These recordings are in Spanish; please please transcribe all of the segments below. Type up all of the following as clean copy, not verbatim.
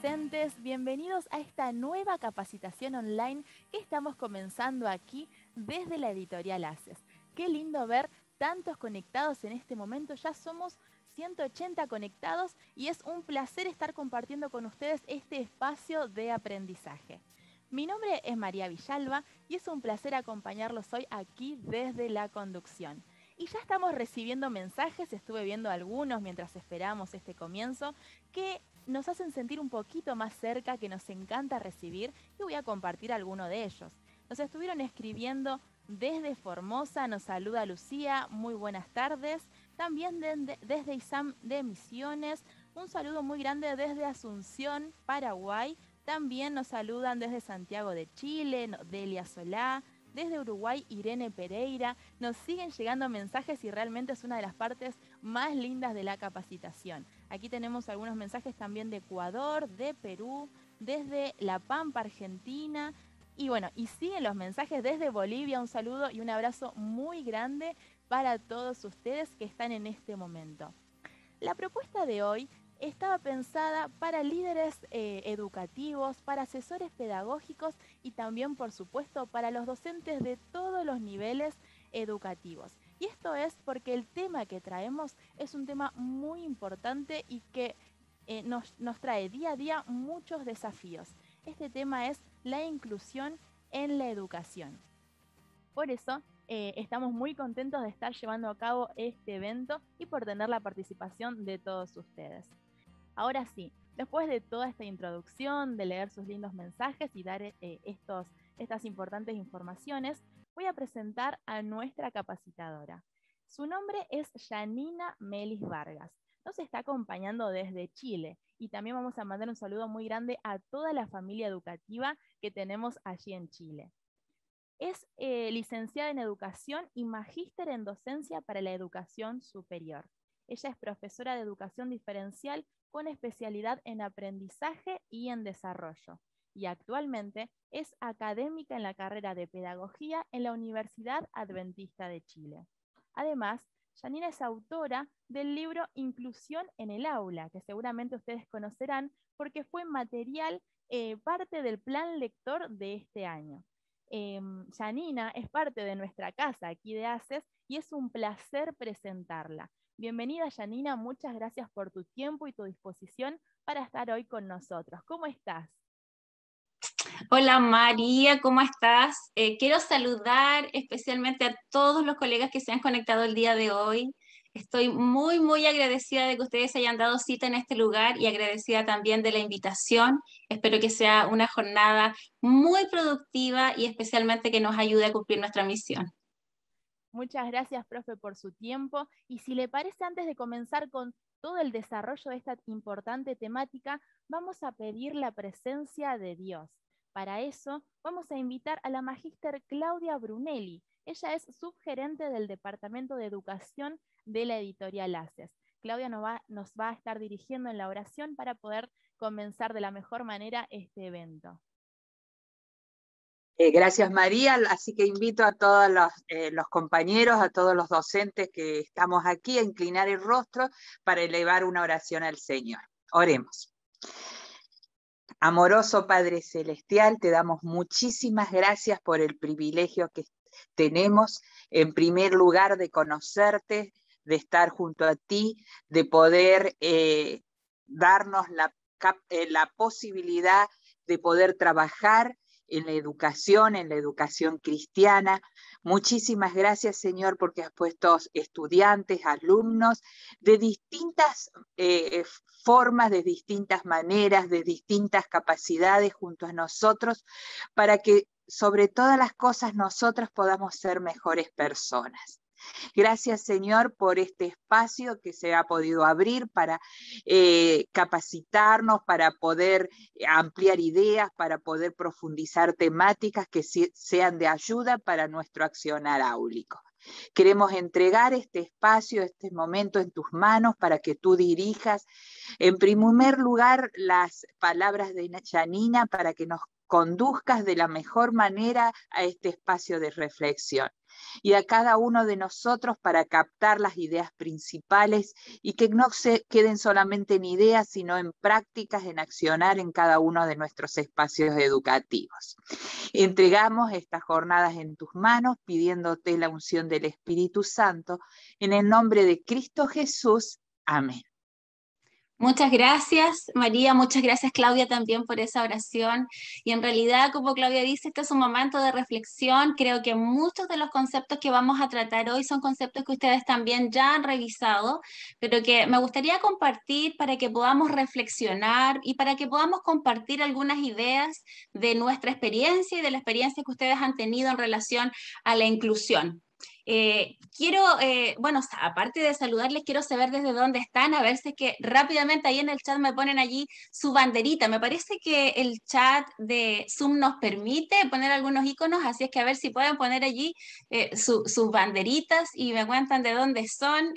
docentes, bienvenidos a esta nueva capacitación online que estamos comenzando aquí desde la editorial ACES. Qué lindo ver tantos conectados en este momento, ya somos 180 conectados y es un placer estar compartiendo con ustedes este espacio de aprendizaje. Mi nombre es María Villalba y es un placer acompañarlos hoy aquí desde la conducción. Y ya estamos recibiendo mensajes, estuve viendo algunos mientras esperamos este comienzo, que nos hacen sentir un poquito más cerca, que nos encanta recibir, y voy a compartir alguno de ellos. Nos estuvieron escribiendo desde Formosa, nos saluda Lucía, muy buenas tardes. También desde ISAM de Misiones, un saludo muy grande desde Asunción, Paraguay. También nos saludan desde Santiago de Chile, Delia Solá. Desde Uruguay, Irene Pereira. Nos siguen llegando mensajes y realmente es una de las partes más lindas de la capacitación. Aquí tenemos algunos mensajes también de Ecuador, de Perú, desde La Pampa, Argentina. Y bueno, y siguen los mensajes desde Bolivia. Un saludo y un abrazo muy grande para todos ustedes que están en este momento. La propuesta de hoy estaba pensada para líderes educativos, para asesores pedagógicos y también, por supuesto, para los docentes de todos los niveles educativos. Y esto es porque el tema que traemos es un tema muy importante y que nos trae día a día muchos desafíos. Este tema es la inclusión en la educación. Por eso estamos muy contentos de estar llevando a cabo este evento y por tener la participación de todos ustedes. Ahora sí, después de toda esta introducción, de leer sus lindos mensajes y dar estas importantes informaciones, voy a presentar a nuestra capacitadora. Su nombre es Janina Melis Vargas. Nos está acompañando desde Chile y también vamos a mandar un saludo muy grande a toda la familia educativa que tenemos allí en Chile. Es licenciada en Educación y magíster en Docencia para la Educación Superior. Ella es profesora de Educación Diferencial con especialidad en Aprendizaje y en Desarrollo. Y actualmente es académica en la carrera de Pedagogía en la Universidad Adventista de Chile. Además, Janina es autora del libro Inclusión en el Aula, que seguramente ustedes conocerán porque fue material parte del plan lector de este año. Janina es parte de nuestra casa aquí de ACES y es un placer presentarla. Bienvenida Janina, muchas gracias por tu tiempo y tu disposición para estar hoy con nosotros. ¿Cómo estás? Hola María, ¿cómo estás? Quiero saludar especialmente a todos los colegas que se han conectado el día de hoy. Estoy muy agradecida de que ustedes hayan dado cita en este lugar y agradecida también de la invitación. Espero que sea una jornada muy productiva y especialmente que nos ayude a cumplir nuestra misión. Muchas gracias, profe, por su tiempo. Y si le parece, antes de comenzar con todo el desarrollo de esta importante temática, vamos a pedir la presencia de Dios. Para eso, vamos a invitar a la magíster Claudia Brunelli. Ella es subgerente del Departamento de Educación de la editorial ACES. Claudia nos va a estar dirigiendo en la oración para poder comenzar de la mejor manera este evento. Gracias María, así que invito a todos los compañeros, a todos los docentes que estamos aquí a inclinar el rostro para elevar una oración al Señor. Oremos. Amoroso Padre Celestial, te damos muchísimas gracias por el privilegio que tenemos, en primer lugar, de conocerte, de estar junto a ti, de poder darnos la posibilidad de poder trabajar en la educación cristiana. Muchísimas gracias, Señor, porque has puesto estudiantes, alumnos de distintas formas, de distintas maneras, de distintas capacidades junto a nosotros, para que sobre todas las cosas nosotros podamos ser mejores personas. Gracias, Señor, por este espacio que se ha podido abrir para capacitarnos, para poder ampliar ideas, para poder profundizar temáticas que sean de ayuda para nuestro accionar áulico. Queremos entregar este espacio, este momento en tus manos para que tú dirijas, en primer lugar, las palabras de Janina para que nos conduzcas de la mejor manera a este espacio de reflexión y a cada uno de nosotros para captar las ideas principales y que no se queden solamente en ideas, sino en prácticas, en accionar en cada uno de nuestros espacios educativos. Entregamos estas jornadas en tus manos, pidiéndote la unción del Espíritu Santo, en el nombre de Cristo Jesús. Amén. Muchas gracias, María, muchas gracias, Claudia, también por esa oración. Y en realidad, como Claudia dice, este es un momento de reflexión. Creo que muchos de los conceptos que vamos a tratar hoy son conceptos que ustedes también ya han revisado, pero que me gustaría compartir para que podamos reflexionar y para que podamos compartir algunas ideas de nuestra experiencia y de la experiencia que ustedes han tenido en relación a la inclusión. Bueno, aparte de saludarles, quiero saber desde dónde están, a ver si es que rápidamente ahí en el chat me ponen allí su banderita. Me parece que el chat de Zoom nos permite poner algunos iconos, así es que a ver si pueden poner allí sus banderitas y me cuentan de dónde son.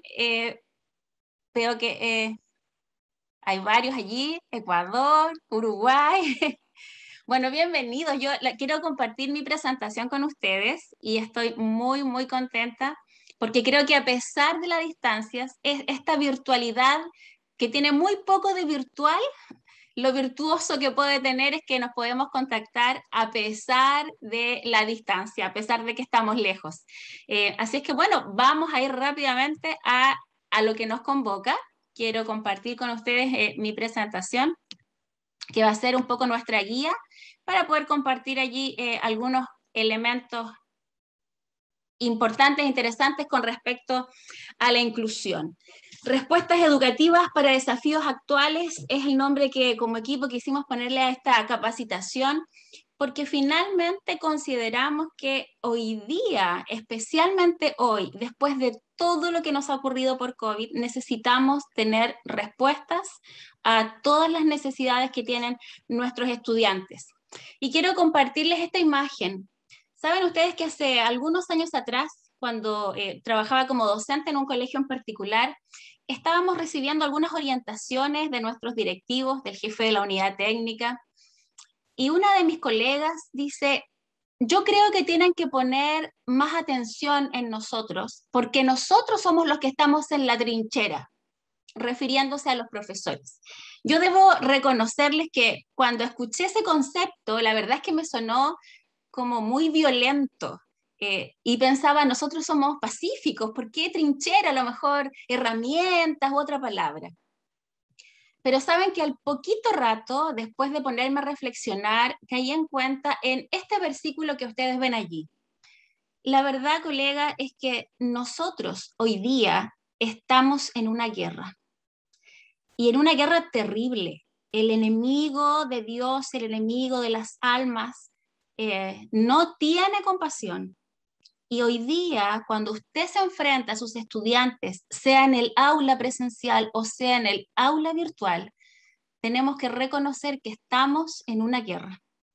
Veo que hay varios allí, Ecuador, Uruguay. Bueno, bienvenidos. Quiero compartir mi presentación con ustedes y estoy muy, muy contenta porque creo que a pesar de las distancias, esta virtualidad que tiene muy poco de virtual, lo virtuoso que puede tener es que nos podemos contactar a pesar de la distancia, a pesar de que estamos lejos. Así es que bueno, vamos a ir rápidamente a lo que nos convoca. Quiero compartir con ustedes mi presentación, que va a ser un poco nuestra guía para poder compartir allí algunos elementos importantes e interesantes con respecto a la inclusión. Respuestas educativas para desafíos actuales es el nombre que como equipo quisimos ponerle a esta capacitación, porque finalmente consideramos que hoy día, especialmente hoy, después de todo lo que nos ha ocurrido por COVID, necesitamos tener respuestas a todas las necesidades que tienen nuestros estudiantes. Y quiero compartirles esta imagen. ¿Saben ustedes que hace algunos años atrás, cuando trabajaba como docente en un colegio en particular, estábamos recibiendo algunas orientaciones de nuestros directivos, del jefe de la unidad técnica, y una de mis colegas dice: yo creo que tienen que poner más atención en nosotros, porque nosotros somos los que estamos en la trinchera, refiriéndose a los profesores. Yo debo reconocerles que cuando escuché ese concepto, la verdad es que me sonó como muy violento. Y pensaba, nosotros somos pacíficos, ¿por qué trinchera? A lo mejor herramientas u otra palabra. Pero saben que al poquito rato, después de ponerme a reflexionar, caí en cuenta en este versículo que ustedes ven allí. La verdad, colega, es que nosotros hoy día estamos en una guerra. Y en una guerra terrible. El enemigo de Dios, el enemigo de las almas, no tiene compasión. Y hoy día, cuando usted se enfrenta a sus estudiantes, sea en el aula presencial o sea en el aula virtual, tenemos que reconocer que estamos en una guerra.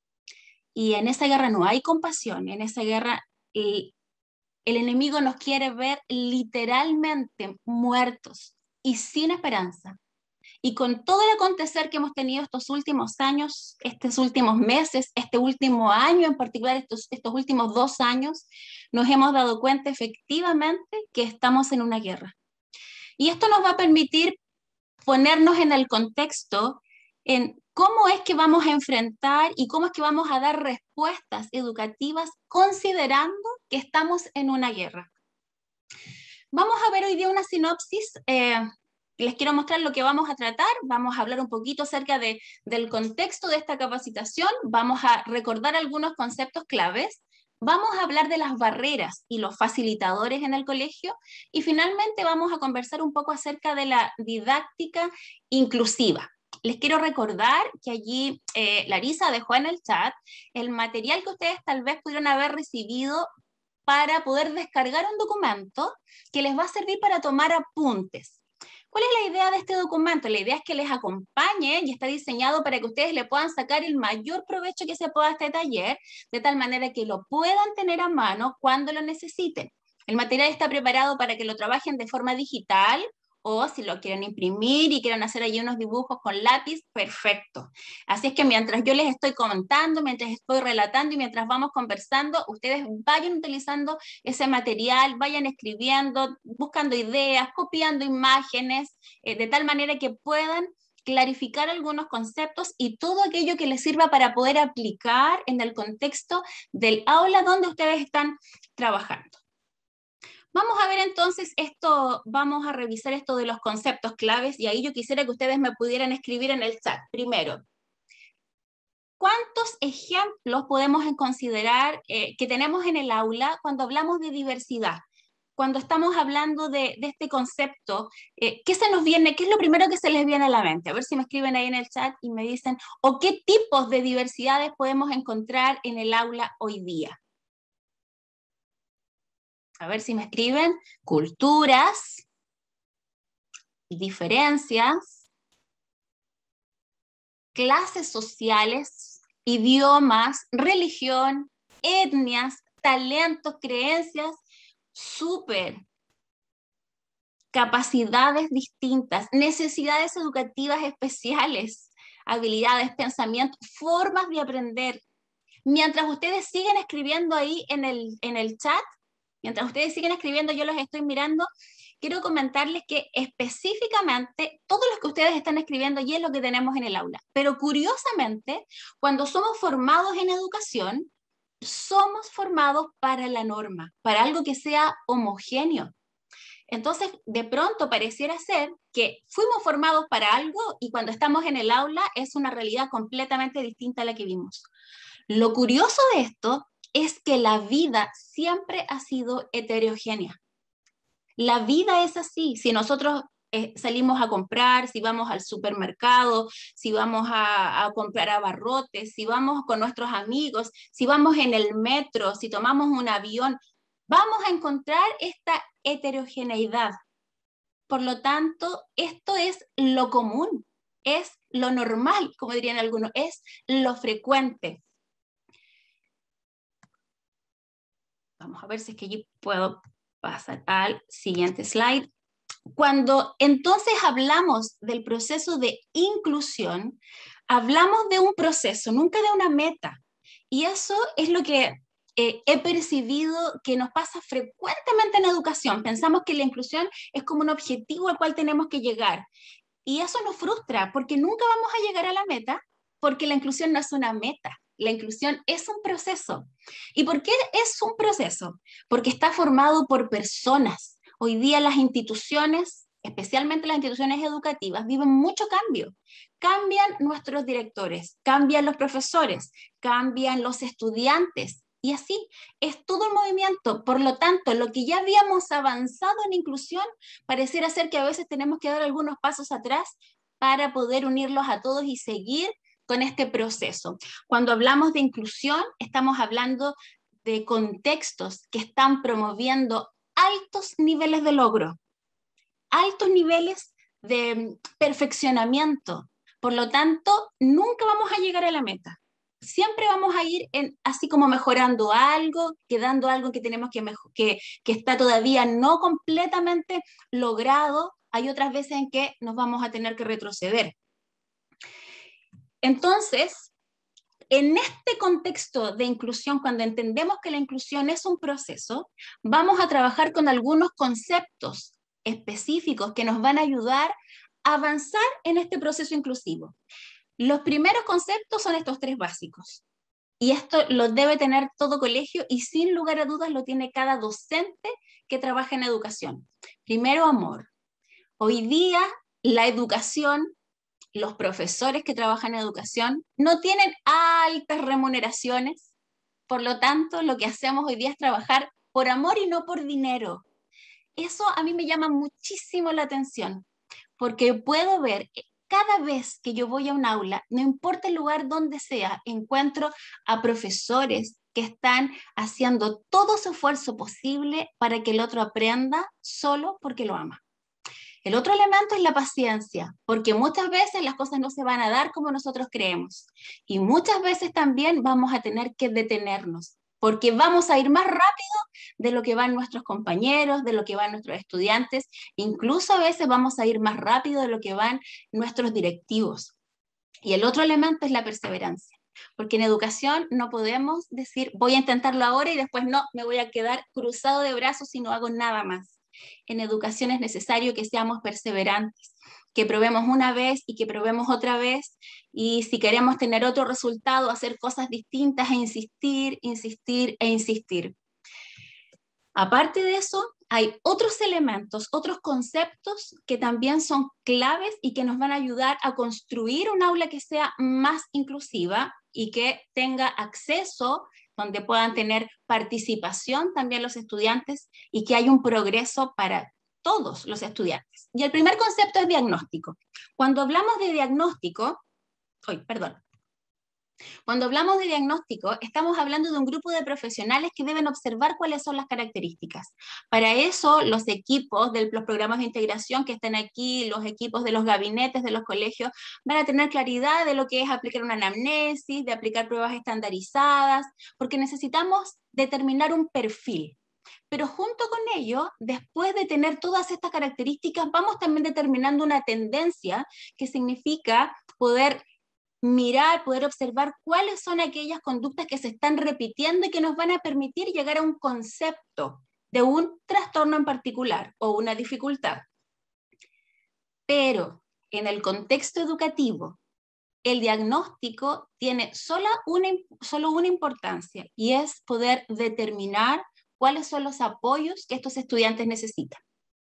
Y en esa guerra no hay compasión, en esa guerra el enemigo nos quiere ver literalmente muertos y sin esperanza. Y con todo el acontecer que hemos tenido estos últimos años, estos últimos meses, este último año en particular, estos últimos 2 años, nos hemos dado cuenta efectivamente que estamos en una guerra. Y esto nos va a permitir ponernos en el contexto en cómo es que vamos a enfrentar y cómo es que vamos a dar respuestas educativas considerando que estamos en una guerra. Vamos a ver hoy día una sinopsis. Les quiero mostrar lo que vamos a tratar, vamos a hablar un poquito acerca del contexto de esta capacitación, vamos a recordar algunos conceptos claves, vamos a hablar de las barreras y los facilitadores en el colegio y finalmente vamos a conversar un poco acerca de la didáctica inclusiva. Les quiero recordar que allí Larisa dejó en el chat el material que ustedes tal vez pudieron haber recibido para poder descargar un documento que les va a servir para tomar apuntes. ¿Cuál es la idea de este documento? La idea es que les acompañe y está diseñado para que ustedes le puedan sacar el mayor provecho que se pueda a este taller, de tal manera que lo puedan tener a mano cuando lo necesiten. El material está preparado para que lo trabajen de forma digital o si lo quieren imprimir y quieren hacer allí unos dibujos con lápiz, perfecto. Así es que mientras yo les estoy comentando, mientras estoy relatando y mientras vamos conversando, ustedes vayan utilizando ese material, vayan escribiendo, buscando ideas, copiando imágenes, de tal manera que puedan clarificar algunos conceptos y todo aquello que les sirva para poder aplicar en el contexto del aula donde ustedes están trabajando. Vamos a ver entonces esto, vamos a revisar esto de los conceptos claves y ahí yo quisiera que ustedes me pudieran escribir en el chat. Primero, ¿cuántos ejemplos podemos considerar que tenemos en el aula cuando hablamos de diversidad? Cuando estamos hablando de este concepto, ¿qué se nos viene? ¿Qué es lo primero que se les viene a la mente? A ver si me escriben ahí en el chat y me dicen, ¿o qué tipos de diversidades podemos encontrar en el aula hoy día? A ver si me escriben. Culturas, diferencias, clases sociales, idiomas, religión, etnias, talentos, creencias, súper. Capacidades distintas, necesidades educativas especiales, habilidades, pensamientos, formas de aprender. Mientras ustedes siguen escribiendo ahí en el chat, mientras ustedes siguen escribiendo, yo los estoy mirando, quiero comentarles que específicamente todo lo que ustedes están escribiendo allí es lo que tenemos en el aula. Pero curiosamente, cuando somos formados en educación, somos formados para la norma, para algo que sea homogéneo. Entonces, de pronto pareciera ser que fuimos formados para algo y cuando estamos en el aula es una realidad completamente distinta a la que vimos. Lo curioso de esto es que la vida siempre ha sido heterogénea. La vida es así. Si nosotros salimos a comprar, si vamos al supermercado, si vamos a comprar abarrotes, si vamos con nuestros amigos, si vamos en el metro, si tomamos un avión, vamos a encontrar esta heterogeneidad. Por lo tanto, esto es lo común, es lo normal, como dirían algunos, es lo frecuente. Vamos a ver si es que yo puedo pasar al siguiente slide. Cuando entonces hablamos del proceso de inclusión, hablamos de un proceso, nunca de una meta. Y eso es lo que he percibido que nos pasa frecuentemente en educación. Pensamos que la inclusión es como un objetivo al cual tenemos que llegar. Y eso nos frustra porque nunca vamos a llegar a la meta, porque la inclusión no es una meta. La inclusión es un proceso. ¿Y por qué es un proceso? Porque está formado por personas. Hoy día las instituciones, especialmente las instituciones educativas, viven mucho cambio. Cambian nuestros directores, cambian los profesores, cambian los estudiantes. Y así es todo un movimiento. Por lo tanto, lo que ya habíamos avanzado en inclusión, pareciera ser que a veces tenemos que dar algunos pasos atrás para poder unirlos a todos y seguir con este proceso. Cuando hablamos de inclusión, estamos hablando de contextos que están promoviendo altos niveles de logro, altos niveles de perfeccionamiento. Por lo tanto, nunca vamos a llegar a la meta. Siempre vamos a ir así como mejorando algo, quedando algo que tenemos que está todavía no completamente logrado. Hay otras veces en que nos vamos a tener que retroceder. Entonces, en este contexto de inclusión, cuando entendemos que la inclusión es un proceso, vamos a trabajar con algunos conceptos específicos que nos van a ayudar a avanzar en este proceso inclusivo. Los primeros conceptos son estos tres básicos. Y esto lo debe tener todo colegio y sin lugar a dudas lo tiene cada docente que trabaja en educación. Primero, amor. Hoy día la educación, los profesores que trabajan en educación no tienen altas remuneraciones, por lo tanto lo que hacemos hoy día es trabajar por amor y no por dinero. Eso a mí me llama muchísimo la atención, porque puedo ver cada vez que yo voy a un aula, no importa el lugar donde sea, encuentro a profesores que están haciendo todo su esfuerzo posible para que el otro aprenda solo porque lo ama. El otro elemento es la paciencia, porque muchas veces las cosas no se van a dar como nosotros creemos. Y muchas veces también vamos a tener que detenernos, porque vamos a ir más rápido de lo que van nuestros compañeros, de lo que van nuestros estudiantes, incluso a veces vamos a ir más rápido de lo que van nuestros directivos. Y el otro elemento es la perseverancia, porque en educación no podemos decir voy a intentarlo ahora y después no, me voy a quedar cruzado de brazos y no hago nada más. En educación es necesario que seamos perseverantes, que probemos una vez y que probemos otra vez, y si queremos tener otro resultado, hacer cosas distintas e insistir, insistir e insistir. Aparte de eso, hay otros elementos, otros conceptos que también son claves y que nos van a ayudar a construir un aula que sea más inclusiva y que tenga acceso, donde puedan tener participación también los estudiantes y que haya un progreso para todos los estudiantes. Y el primer concepto es diagnóstico. Cuando hablamos de diagnóstico, Cuando hablamos de diagnóstico, estamos hablando de un grupo de profesionales que deben observar cuáles son las características. Para eso, los equipos de los programas de integración que están aquí, los equipos de los gabinetes de los colegios, van a tener claridad de lo que es aplicar una anamnesis, de aplicar pruebas estandarizadas, porque necesitamos determinar un perfil. Pero junto con ello, después de tener todas estas características, vamos también determinando una tendencia, que significa poder mirar, poder observar cuáles son aquellas conductas que se están repitiendo y que nos van a permitir llegar a un concepto de un trastorno en particular o una dificultad. Pero en el contexto educativo, el diagnóstico tiene solo una importancia, y es poder determinar cuáles son los apoyos que estos estudiantes necesitan.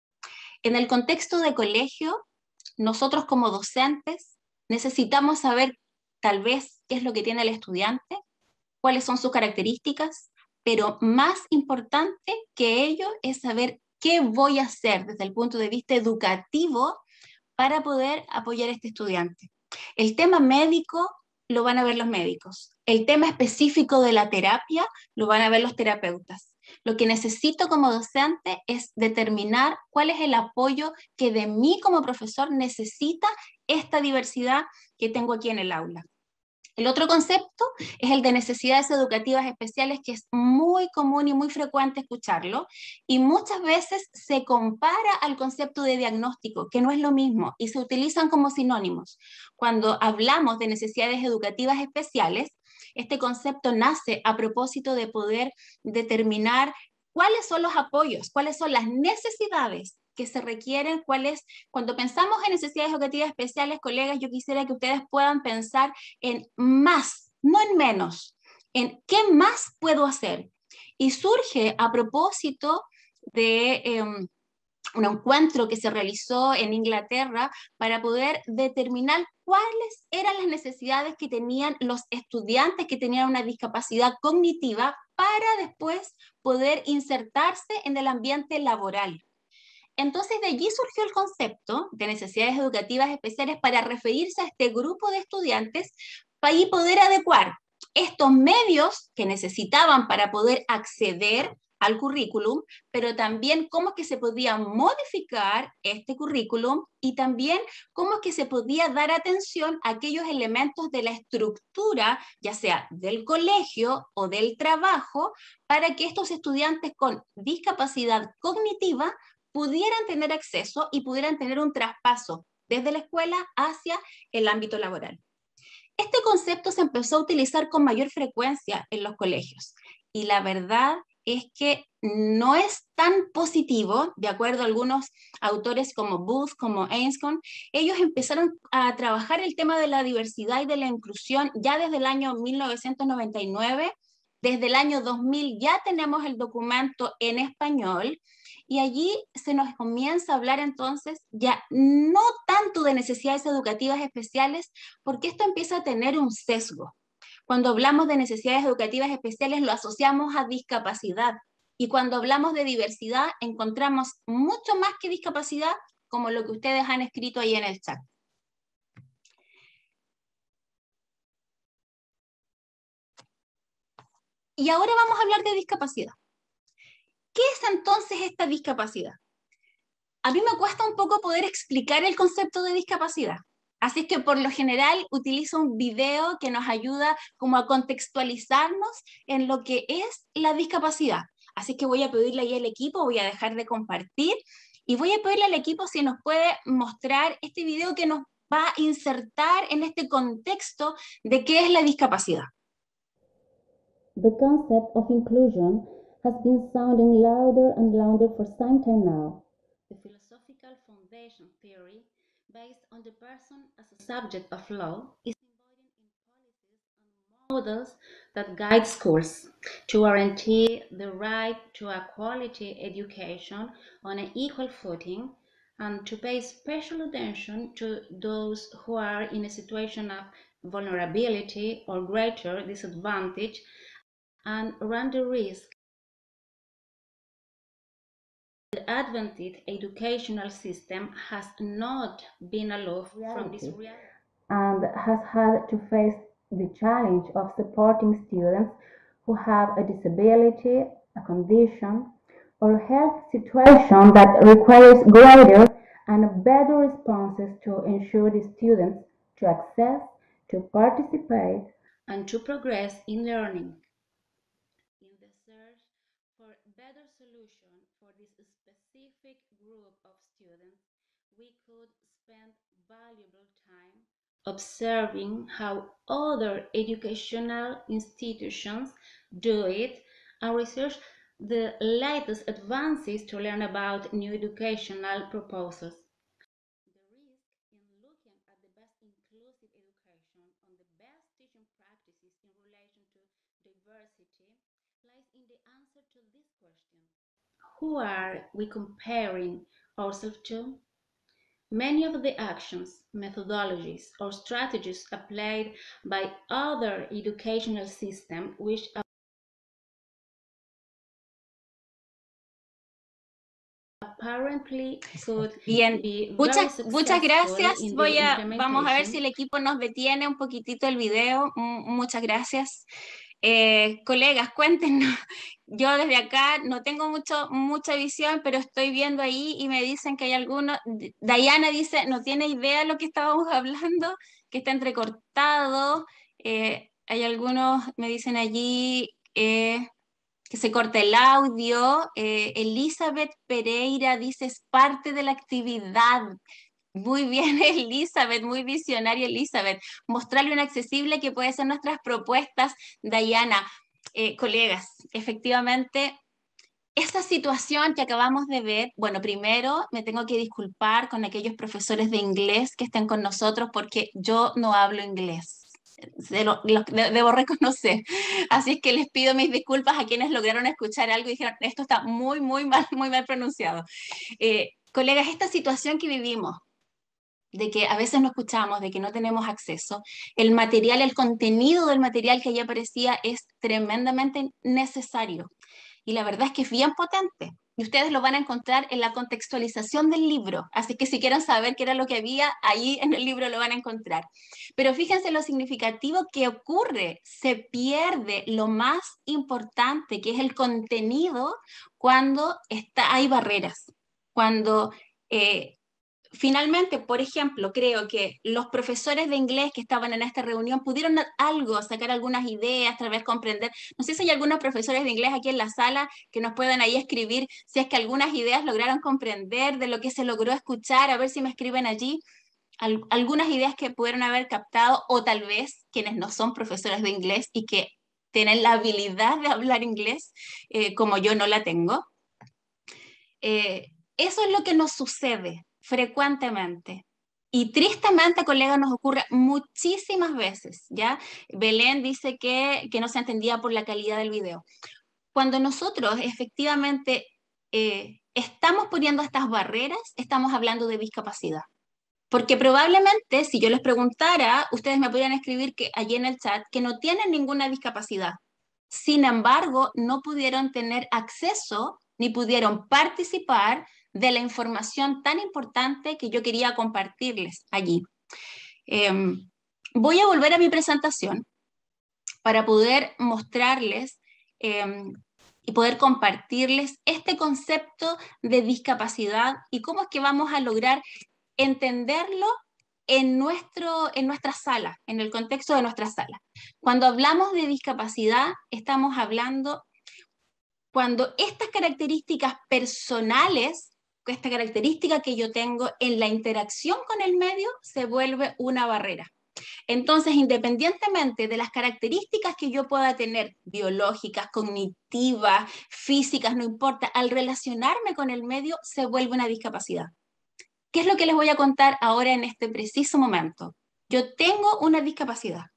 En el contexto de colegio, nosotros como docentes necesitamos saber tal vez qué es lo que tiene el estudiante, cuáles son sus características, pero más importante que ello es saber qué voy a hacer desde el punto de vista educativo para poder apoyar a este estudiante. El tema médico lo van a ver los médicos. El tema específico de la terapia lo van a ver los terapeutas. Lo que necesito como docente es determinar cuál es el apoyo que de mí como profesor necesita esta diversidad que tengo aquí en el aula. El otro concepto es el de necesidades educativas especiales, que es muy común y muy frecuente escucharlo, y muchas veces se compara al concepto de diagnóstico, que no es lo mismo, y se utilizan como sinónimos. Cuando hablamos de necesidades educativas especiales, este concepto nace a propósito de poder determinar cuáles son los apoyos, cuáles son las necesidades que se requieren, cuando pensamos en necesidades educativas especiales, colegas, yo quisiera que ustedes puedan pensar en más, no en menos, en qué más puedo hacer. Y surge a propósito de un encuentro que se realizó en Inglaterra para poder determinar cuáles eran las necesidades que tenían los estudiantes que tenían una discapacidad cognitiva para después poder insertarse en el ambiente laboral. Entonces de allí surgió el concepto de necesidades educativas especiales para referirse a este grupo de estudiantes y poder adecuar estos medios que necesitaban para poder acceder al currículum, pero también cómo es que se podía modificar este currículum y también cómo es que se podía dar atención a aquellos elementos de la estructura, ya sea del colegio o del trabajo, para que estos estudiantes con discapacidad cognitiva pudieran tener acceso y pudieran tener un traspaso desde la escuela hacia el ámbito laboral. Este concepto se empezó a utilizar con mayor frecuencia en los colegios, y la verdad es que no es tan positivo. De acuerdo a algunos autores como Booth, como Ainscombe, ellos empezaron a trabajar el tema de la diversidad y de la inclusión ya desde el año 1999. Desde el año 2000 ya tenemos el documento en español, y allí se nos comienza a hablar entonces ya no tanto de necesidades educativas especiales, porque esto empieza a tener un sesgo. Cuando hablamos de necesidades educativas especiales lo asociamos a discapacidad, y cuando hablamos de diversidad encontramos mucho más que discapacidad, como lo que ustedes han escrito ahí en el chat. Y ahora vamos a hablar de discapacidad. ¿Qué es entonces esta discapacidad? A mí me cuesta un poco poder explicar el concepto de discapacidad. Así es que por lo general utilizo un video que nos ayuda como a contextualizarnos en lo que es la discapacidad. Así que voy a pedirle ahí al equipo, voy a dejar de compartir y voy a pedirle al equipo si nos puede mostrar este video que nos va a insertar en este contexto de qué es la discapacidad. The concept of inclusion has been sounding louder and louder for some time now. The philosophical foundation theory, based on the person as a subject of law, is embodied in policies and models that guide schools to guarantee the right to a quality education on an equal footing and to pay special attention to those who are in a situation of vulnerability or greater disadvantage and run the risk. The advantaged educational system has not been aloof from this reality and has had to face the challenge of supporting students who have a disability, a condition, or health situation that requires greater and better responses to ensure the students to access, to participate, and to progress in learning. In the search for better solution for this specific group of students, we could spend valuable time observing how other educational institutions do it and research the latest advances to learn about new educational proposals. The risk in looking at the best inclusive education on the best teaching practices in relation to diversity lies in the answer to this question. Who are we comparing ourselves to? Many of the actions, methodologies, or strategies applied by other educational systems which apparently could Bien, be muchas gracias. Vamos a ver si implementation. el equipo nos detiene un poquitito el video. Muchas gracias. Colegas, cuéntenos. Yo desde acá no tengo mucha visión, pero estoy viendo ahí y me dicen que hay algunos. Diana dice, no tiene idea de lo que estábamos hablando, que está entrecortado. Hay algunos, me dicen allí, que se corta el audio. Elizabeth Pereira dice, es parte de la actividad. Muy bien, Elizabeth, muy visionaria, Elizabeth. Mostrarle un accesible que puede ser nuestras propuestas, Diana. Colegas, efectivamente, esa situación que acabamos de ver, bueno, primero me tengo que disculpar con aquellos profesores de inglés que estén con nosotros porque yo no hablo inglés. Debo reconocer. Así es que les pido mis disculpas a quienes lograron escuchar algo y dijeron, esto está muy mal pronunciado. Colegas, esta situación que vivimos, de que a veces no escuchamos, de que no tenemos acceso, el material, el contenido del material que allí aparecía es tremendamente necesario. Y la verdad es que es bien potente. Y ustedes lo van a encontrar en la contextualización del libro. Así que si quieren saber qué era lo que había, ahí en el libro lo van a encontrar. Pero fíjense lo significativo que ocurre. Se pierde lo más importante, que es el contenido, cuando hay barreras. Cuando finalmente, por ejemplo, creo que los profesores de inglés que estaban en esta reunión pudieron sacar algunas ideas, tal vez comprender. No sé si hay algunos profesores de inglés aquí en la sala que nos puedan ahí escribir si es que algunas ideas lograron comprender de lo que se logró escuchar, a ver si me escriben allí algunas ideas que pudieron haber captado, o tal vez quienes no son profesores de inglés y que tienen la habilidad de hablar inglés, como yo no la tengo. Eso es lo que nos sucede frecuentemente. Y tristemente, colegas, nos ocurre muchísimas veces, ¿ya? Belén dice que no se entendía por la calidad del video. Cuando nosotros efectivamente estamos poniendo estas barreras, estamos hablando de discapacidad. Porque probablemente, si yo les preguntara, ustedes me podrían escribir que allí en el chat que no tienen ninguna discapacidad. Sin embargo, no pudieron tener acceso ni pudieron participar de la información tan importante que yo quería compartirles allí. Voy a volver a mi presentación para poder mostrarles y poder compartirles este concepto de discapacidad y cómo es que vamos a lograr entenderlo en nuestra sala, en el contexto de nuestra sala. Cuando hablamos de discapacidad, estamos hablando cuando estas características personales, esta característica que yo tengo en la interacción con el medio, se vuelve una barrera. Entonces, independientemente de las características que yo pueda tener, biológicas, cognitivas, físicas, no importa, al relacionarme con el medio, se vuelve una discapacidad. ¿Qué es lo que les voy a contar ahora en este preciso momento? Yo tengo una discapacidad.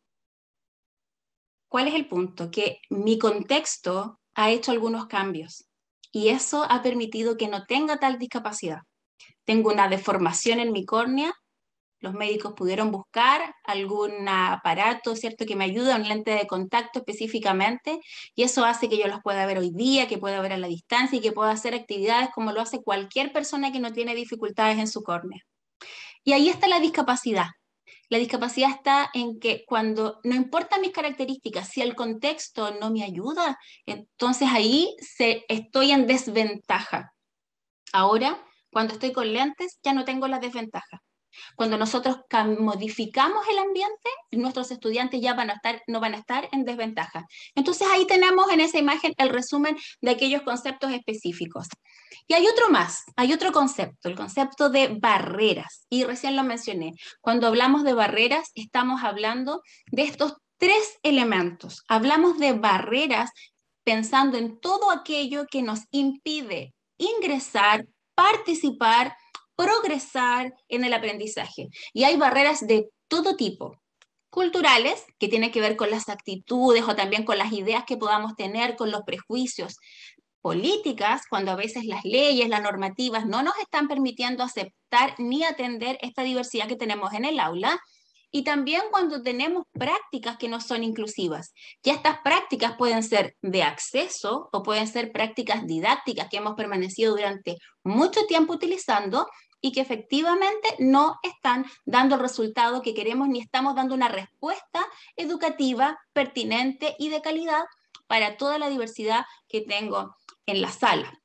¿Cuál es el punto? Que mi contexto ha hecho algunos cambios y eso ha permitido que no tenga tal discapacidad. Tengo una deformación en mi córnea. Los médicos pudieron buscar algún aparato, ¿cierto?, que me ayude, un lente de contacto específicamente, y eso hace que yo los pueda ver hoy día, que pueda ver a la distancia y que pueda hacer actividades como lo hace cualquier persona que no tiene dificultades en su córnea. Y ahí está la discapacidad. La discapacidad está en que cuando no importan mis características, si el contexto no me ayuda, entonces ahí estoy en desventaja. Ahora, cuando estoy con lentes, ya no tengo la desventaja. Cuando nosotros modificamos el ambiente, nuestros estudiantes ya no van a estar en desventaja. Entonces ahí tenemos en esa imagen el resumen de aquellos conceptos específicos. Y hay otro más, hay otro concepto, el concepto de barreras. Y recién lo mencioné. Cuando hablamos de barreras, estamos hablando de estos tres elementos. Hablamos de barreras pensando en todo aquello que nos impide ingresar, participar, progresar en el aprendizaje. Y hay barreras de todo tipo. Culturales, que tienen que ver con las actitudes o también con las ideas que podamos tener, con los prejuicios. Políticas, cuando a veces las leyes, las normativas no nos están permitiendo aceptar ni atender esta diversidad que tenemos en el aula. Y también cuando tenemos prácticas que no son inclusivas. Y estas prácticas pueden ser de acceso o pueden ser prácticas didácticas que hemos permanecido durante mucho tiempo utilizando y que efectivamente no están dando el resultado que queremos ni estamos dando una respuesta educativa pertinente y de calidad para toda la diversidad que tengo en la sala.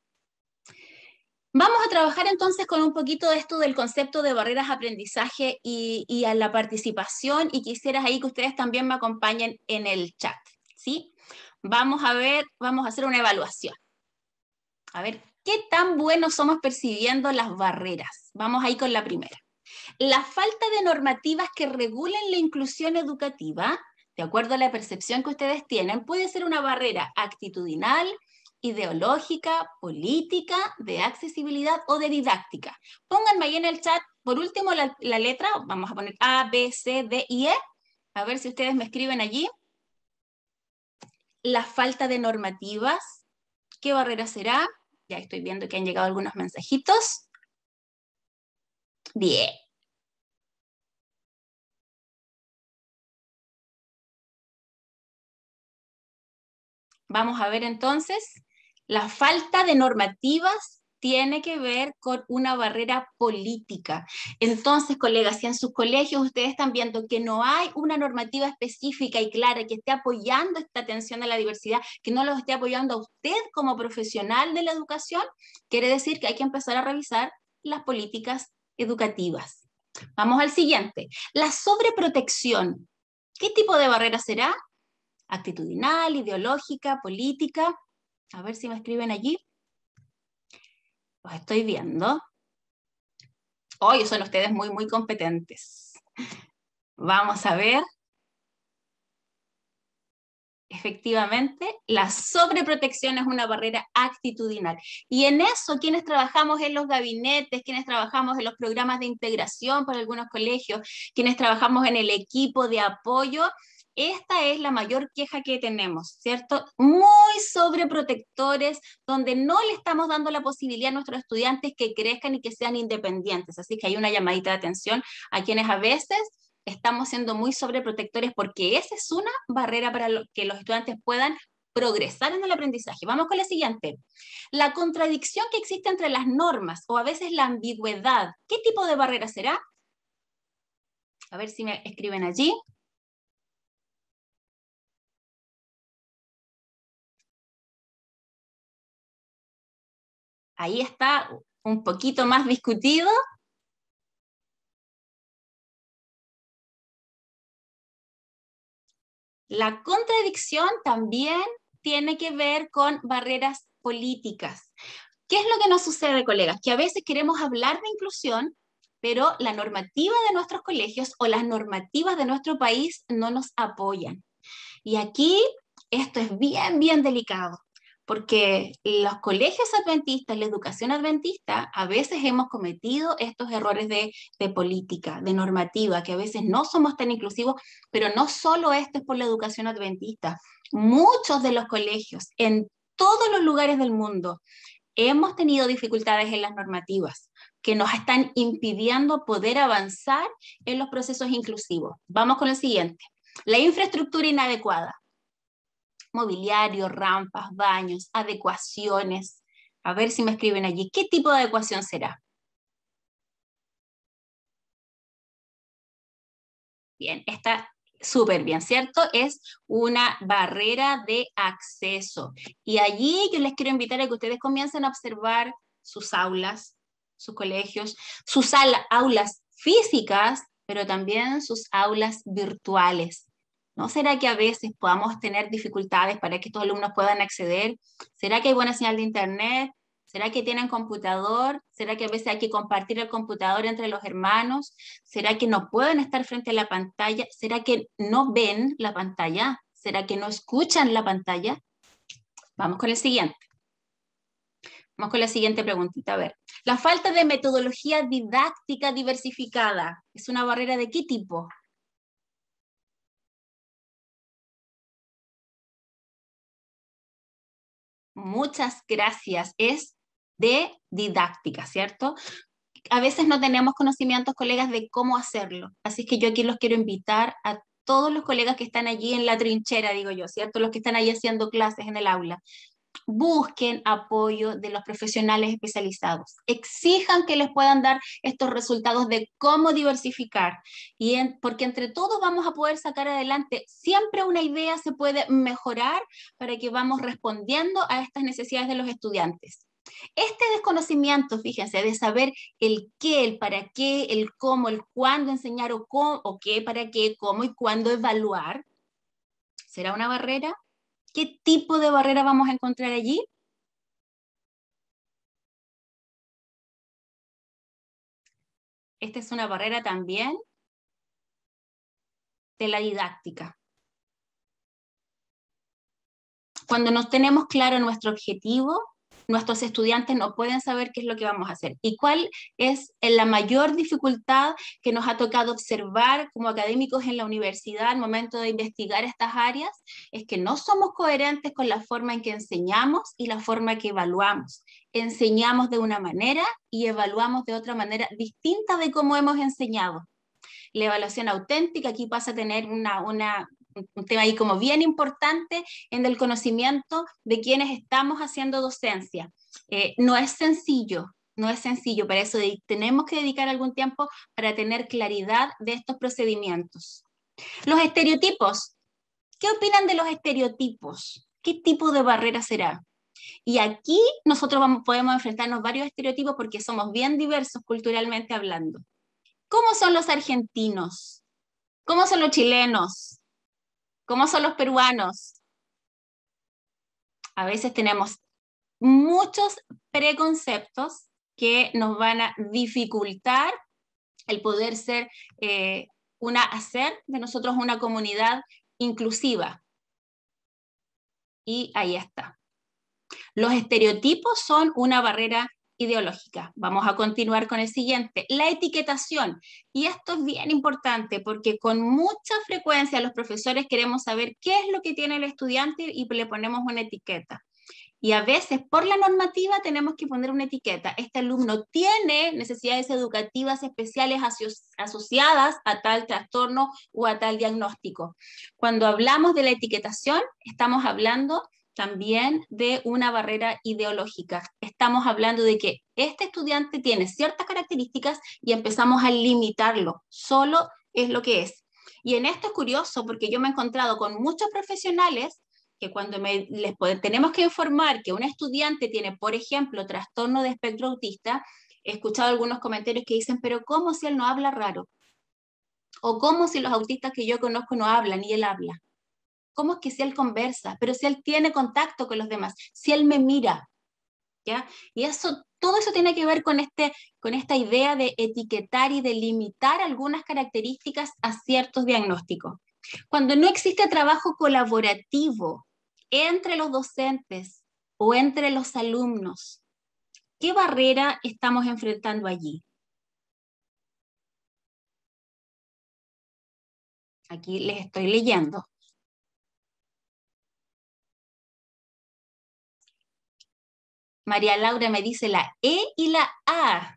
Vamos a trabajar entonces con un poquito de esto del concepto de barreras a aprendizaje y a la participación, y quisiera ahí que ustedes también me acompañen en el chat, ¿sí? Vamos a ver, vamos a hacer una evaluación. A ver, ¿qué tan buenos somos percibiendo las barreras? Vamos ahí con la primera. La falta de normativas que regulen la inclusión educativa, de acuerdo a la percepción que ustedes tienen, puede ser una barrera actitudinal, ideológica, política, de accesibilidad o de didáctica. Pónganme ahí en el chat, por último, la letra, vamos a poner A, B, C, D y E, a ver si ustedes me escriben allí. La falta de normativas, ¿qué barrera será? Ya estoy viendo que han llegado algunos mensajitos. Bien. Vamos a ver entonces, la falta de normativas tiene que ver con una barrera política. Entonces, colegas, si en sus colegios ustedes están viendo que no hay una normativa específica y clara que esté apoyando esta atención a la diversidad, que no los esté apoyando a usted como profesional de la educación, quiere decir que hay que empezar a revisar las políticas educativas. Vamos al siguiente. La sobreprotección. ¿Qué tipo de barrera será? Actitudinal, ideológica, política. A ver si me escriben allí. Los estoy viendo. Hoy son ustedes muy, muy competentes. Vamos a ver. Efectivamente, la sobreprotección es una barrera actitudinal. Y en eso, quienes trabajamos en los gabinetes, quienes trabajamos en los programas de integración para algunos colegios, quienes trabajamos en el equipo de apoyo, esta es la mayor queja que tenemos, ¿cierto? Muy sobreprotectores, donde no le estamos dando la posibilidad a nuestros estudiantes que crezcan y que sean independientes. Así que hay una llamadita de atención a quienes a veces estamos siendo muy sobreprotectores, porque esa es una barrera para que los estudiantes puedan progresar en el aprendizaje. Vamos con la siguiente. La contradicción que existe entre las normas o a veces la ambigüedad. ¿Qué tipo de barrera será? A ver si me escriben allí. Ahí está un poquito más discutido. La contradicción también tiene que ver con barreras políticas. ¿Qué es lo que nos sucede, colegas? Que a veces queremos hablar de inclusión, pero la normativa de nuestros colegios o las normativas de nuestro país no nos apoyan. Y aquí esto es bien, bien delicado, porque los colegios adventistas, la educación adventista, a veces hemos cometido estos errores de política, de normativa, que a veces no somos tan inclusivos, pero no solo esto es por la educación adventista. Muchos de los colegios en todos los lugares del mundo hemos tenido dificultades en las normativas que nos están impidiendo poder avanzar en los procesos inclusivos. Vamos con el siguiente. La infraestructura inadecuada. Mobiliario, rampas, baños, adecuaciones. A ver si me escriben allí. ¿Qué tipo de adecuación será? Bien, está súper bien, ¿cierto? Es una barrera de acceso. Y allí yo les quiero invitar a que ustedes comiencen a observar sus aulas, sus colegios, sus aulas físicas, pero también sus aulas virtuales. ¿No será que a veces podamos tener dificultades para que estos alumnos puedan acceder? ¿Será que hay buena señal de internet? ¿Será que tienen computador? ¿Será que a veces hay que compartir el computador entre los hermanos? ¿Será que no pueden estar frente a la pantalla? ¿Será que no ven la pantalla? ¿Será que no escuchan la pantalla? Vamos con el siguiente. Vamos con la siguiente preguntita. A ver, la falta de metodología didáctica diversificada, ¿es una barrera de qué tipo? Muchas gracias. Es de didáctica, ¿cierto? A veces no tenemos conocimientos, colegas, de cómo hacerlo. Así que yo aquí los quiero invitar a todos los colegas que están allí en la trinchera, digo yo, ¿cierto? Los que están ahí haciendo clases en el aula. Busquen apoyo de los profesionales especializados. Exijan que les puedan dar estos resultados de cómo diversificar. Porque entre todos vamos a poder sacar adelante. Siempre una idea se puede mejorar para que vamos respondiendo a estas necesidades de los estudiantes. Este desconocimiento, fíjense, de saber el qué, el para qué, el cómo, el cuándo enseñar o qué, para qué, cómo y cuándo evaluar, ¿será una barrera? ¿Qué tipo de barrera vamos a encontrar allí? Esta es una barrera también de la didáctica. Cuando no tenemos claro nuestro objetivo, nuestros estudiantes no pueden saber qué es lo que vamos a hacer. ¿Y cuál es la mayor dificultad que nos ha tocado observar como académicos en la universidad al momento de investigar estas áreas? Es que no somos coherentes con la forma en que enseñamos y la forma que evaluamos. Enseñamos de una manera y evaluamos de otra manera distinta de cómo hemos enseñado. La evaluación auténtica aquí pasa a tener un tema ahí como bien importante en el conocimiento de quienes estamos haciendo docencia. No es sencillo, para eso tenemos que dedicar algún tiempo para tener claridad de estos procedimientos. Los estereotipos. ¿Qué opinan de los estereotipos? ¿Qué tipo de barrera será? Y aquí nosotros podemos enfrentarnos a varios estereotipos porque somos bien diversos culturalmente hablando. ¿Cómo son los argentinos? ¿Cómo son los chilenos? ¿Cómo son los peruanos? A veces tenemos muchos preconceptos que nos van a dificultar el poder hacer de nosotros una comunidad inclusiva. Y ahí está. Los estereotipos son una barrera ideológica. Vamos a continuar con el siguiente, la etiquetación. Y esto es bien importante porque con mucha frecuencia los profesores queremos saber qué es lo que tiene el estudiante y le ponemos una etiqueta. Y a veces por la normativa tenemos que poner una etiqueta. Este alumno tiene necesidades educativas especiales asociadas a tal trastorno o a tal diagnóstico. Cuando hablamos de la etiquetación, estamos hablando también de una barrera ideológica. Estamos hablando de que este estudiante tiene ciertas características y empezamos a limitarlo. Solo es lo que es. Y en esto es curioso porque yo me he encontrado con muchos profesionales que cuando tenemos que informar que un estudiante tiene, por ejemplo, trastorno de espectro autista, he escuchado algunos comentarios que dicen, pero ¿cómo si él no habla raro? O ¿cómo si los autistas que yo conozco no hablan y él habla? ¿Cómo es que si él conversa? Pero si él tiene contacto con los demás, si él me mira, ¿ya? Y todo eso tiene que ver con esta idea de etiquetar y de limitar algunas características a ciertos diagnósticos. Cuando no existe trabajo colaborativo entre los docentes o entre los alumnos, ¿qué barrera estamos enfrentando allí? Aquí les estoy leyendo. María Laura me dice la E y la A.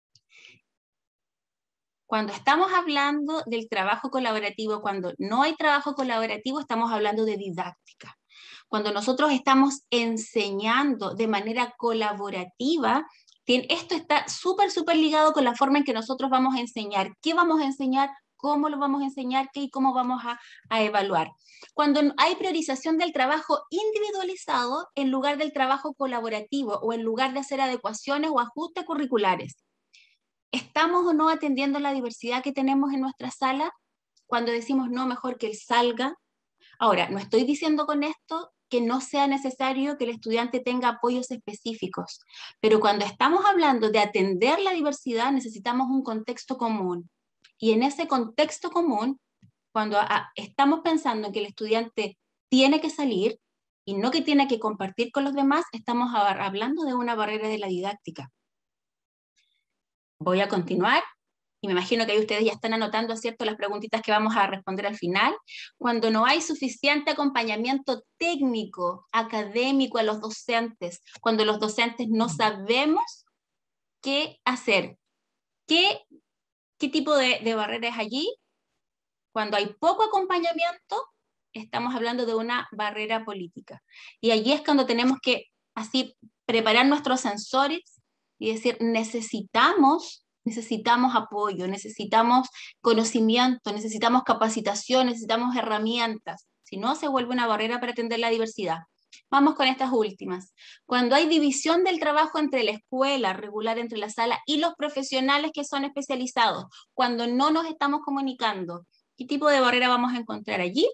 Cuando estamos hablando del trabajo colaborativo, cuando no hay trabajo colaborativo, estamos hablando de didáctica. Cuando nosotros estamos enseñando de manera colaborativa, esto está súper ligado con la forma en que nosotros vamos a enseñar. ¿Qué vamos a enseñar? ¿Cómo lo vamos a enseñar? ¿Qué y cómo vamos a evaluar? Cuando hay priorización del trabajo individualizado en lugar del trabajo colaborativo o en lugar de hacer adecuaciones o ajustes curriculares. ¿Estamos o no atendiendo la diversidad que tenemos en nuestra sala? Cuando decimos no, mejor que él salga. Ahora, no estoy diciendo con esto que no sea necesario que el estudiante tenga apoyos específicos, pero cuando estamos hablando de atender la diversidad necesitamos un contexto común. Y en ese contexto común, cuando estamos pensando que el estudiante tiene que salir y no que tiene que compartir con los demás, estamos hablando de una barrera de la didáctica. Voy a continuar, y me imagino que ahí ustedes ya están anotando, ¿cierto?, las preguntitas que vamos a responder al final. Cuando no hay suficiente acompañamiento técnico, académico a los docentes, cuando los docentes no sabemos qué hacer, ¿qué tipo de barrera es allí? Cuando hay poco acompañamiento, estamos hablando de una barrera política. Y allí es cuando tenemos que así preparar nuestros sensores y decir, necesitamos apoyo, necesitamos conocimiento, necesitamos capacitación, necesitamos herramientas. Si no, se vuelve una barrera para atender la diversidad. Vamos con estas últimas. Cuando hay división del trabajo entre la escuela regular, entre la sala y los profesionales que son especializados, cuando no nos estamos comunicando, ¿qué tipo de barrera vamos a encontrar allí?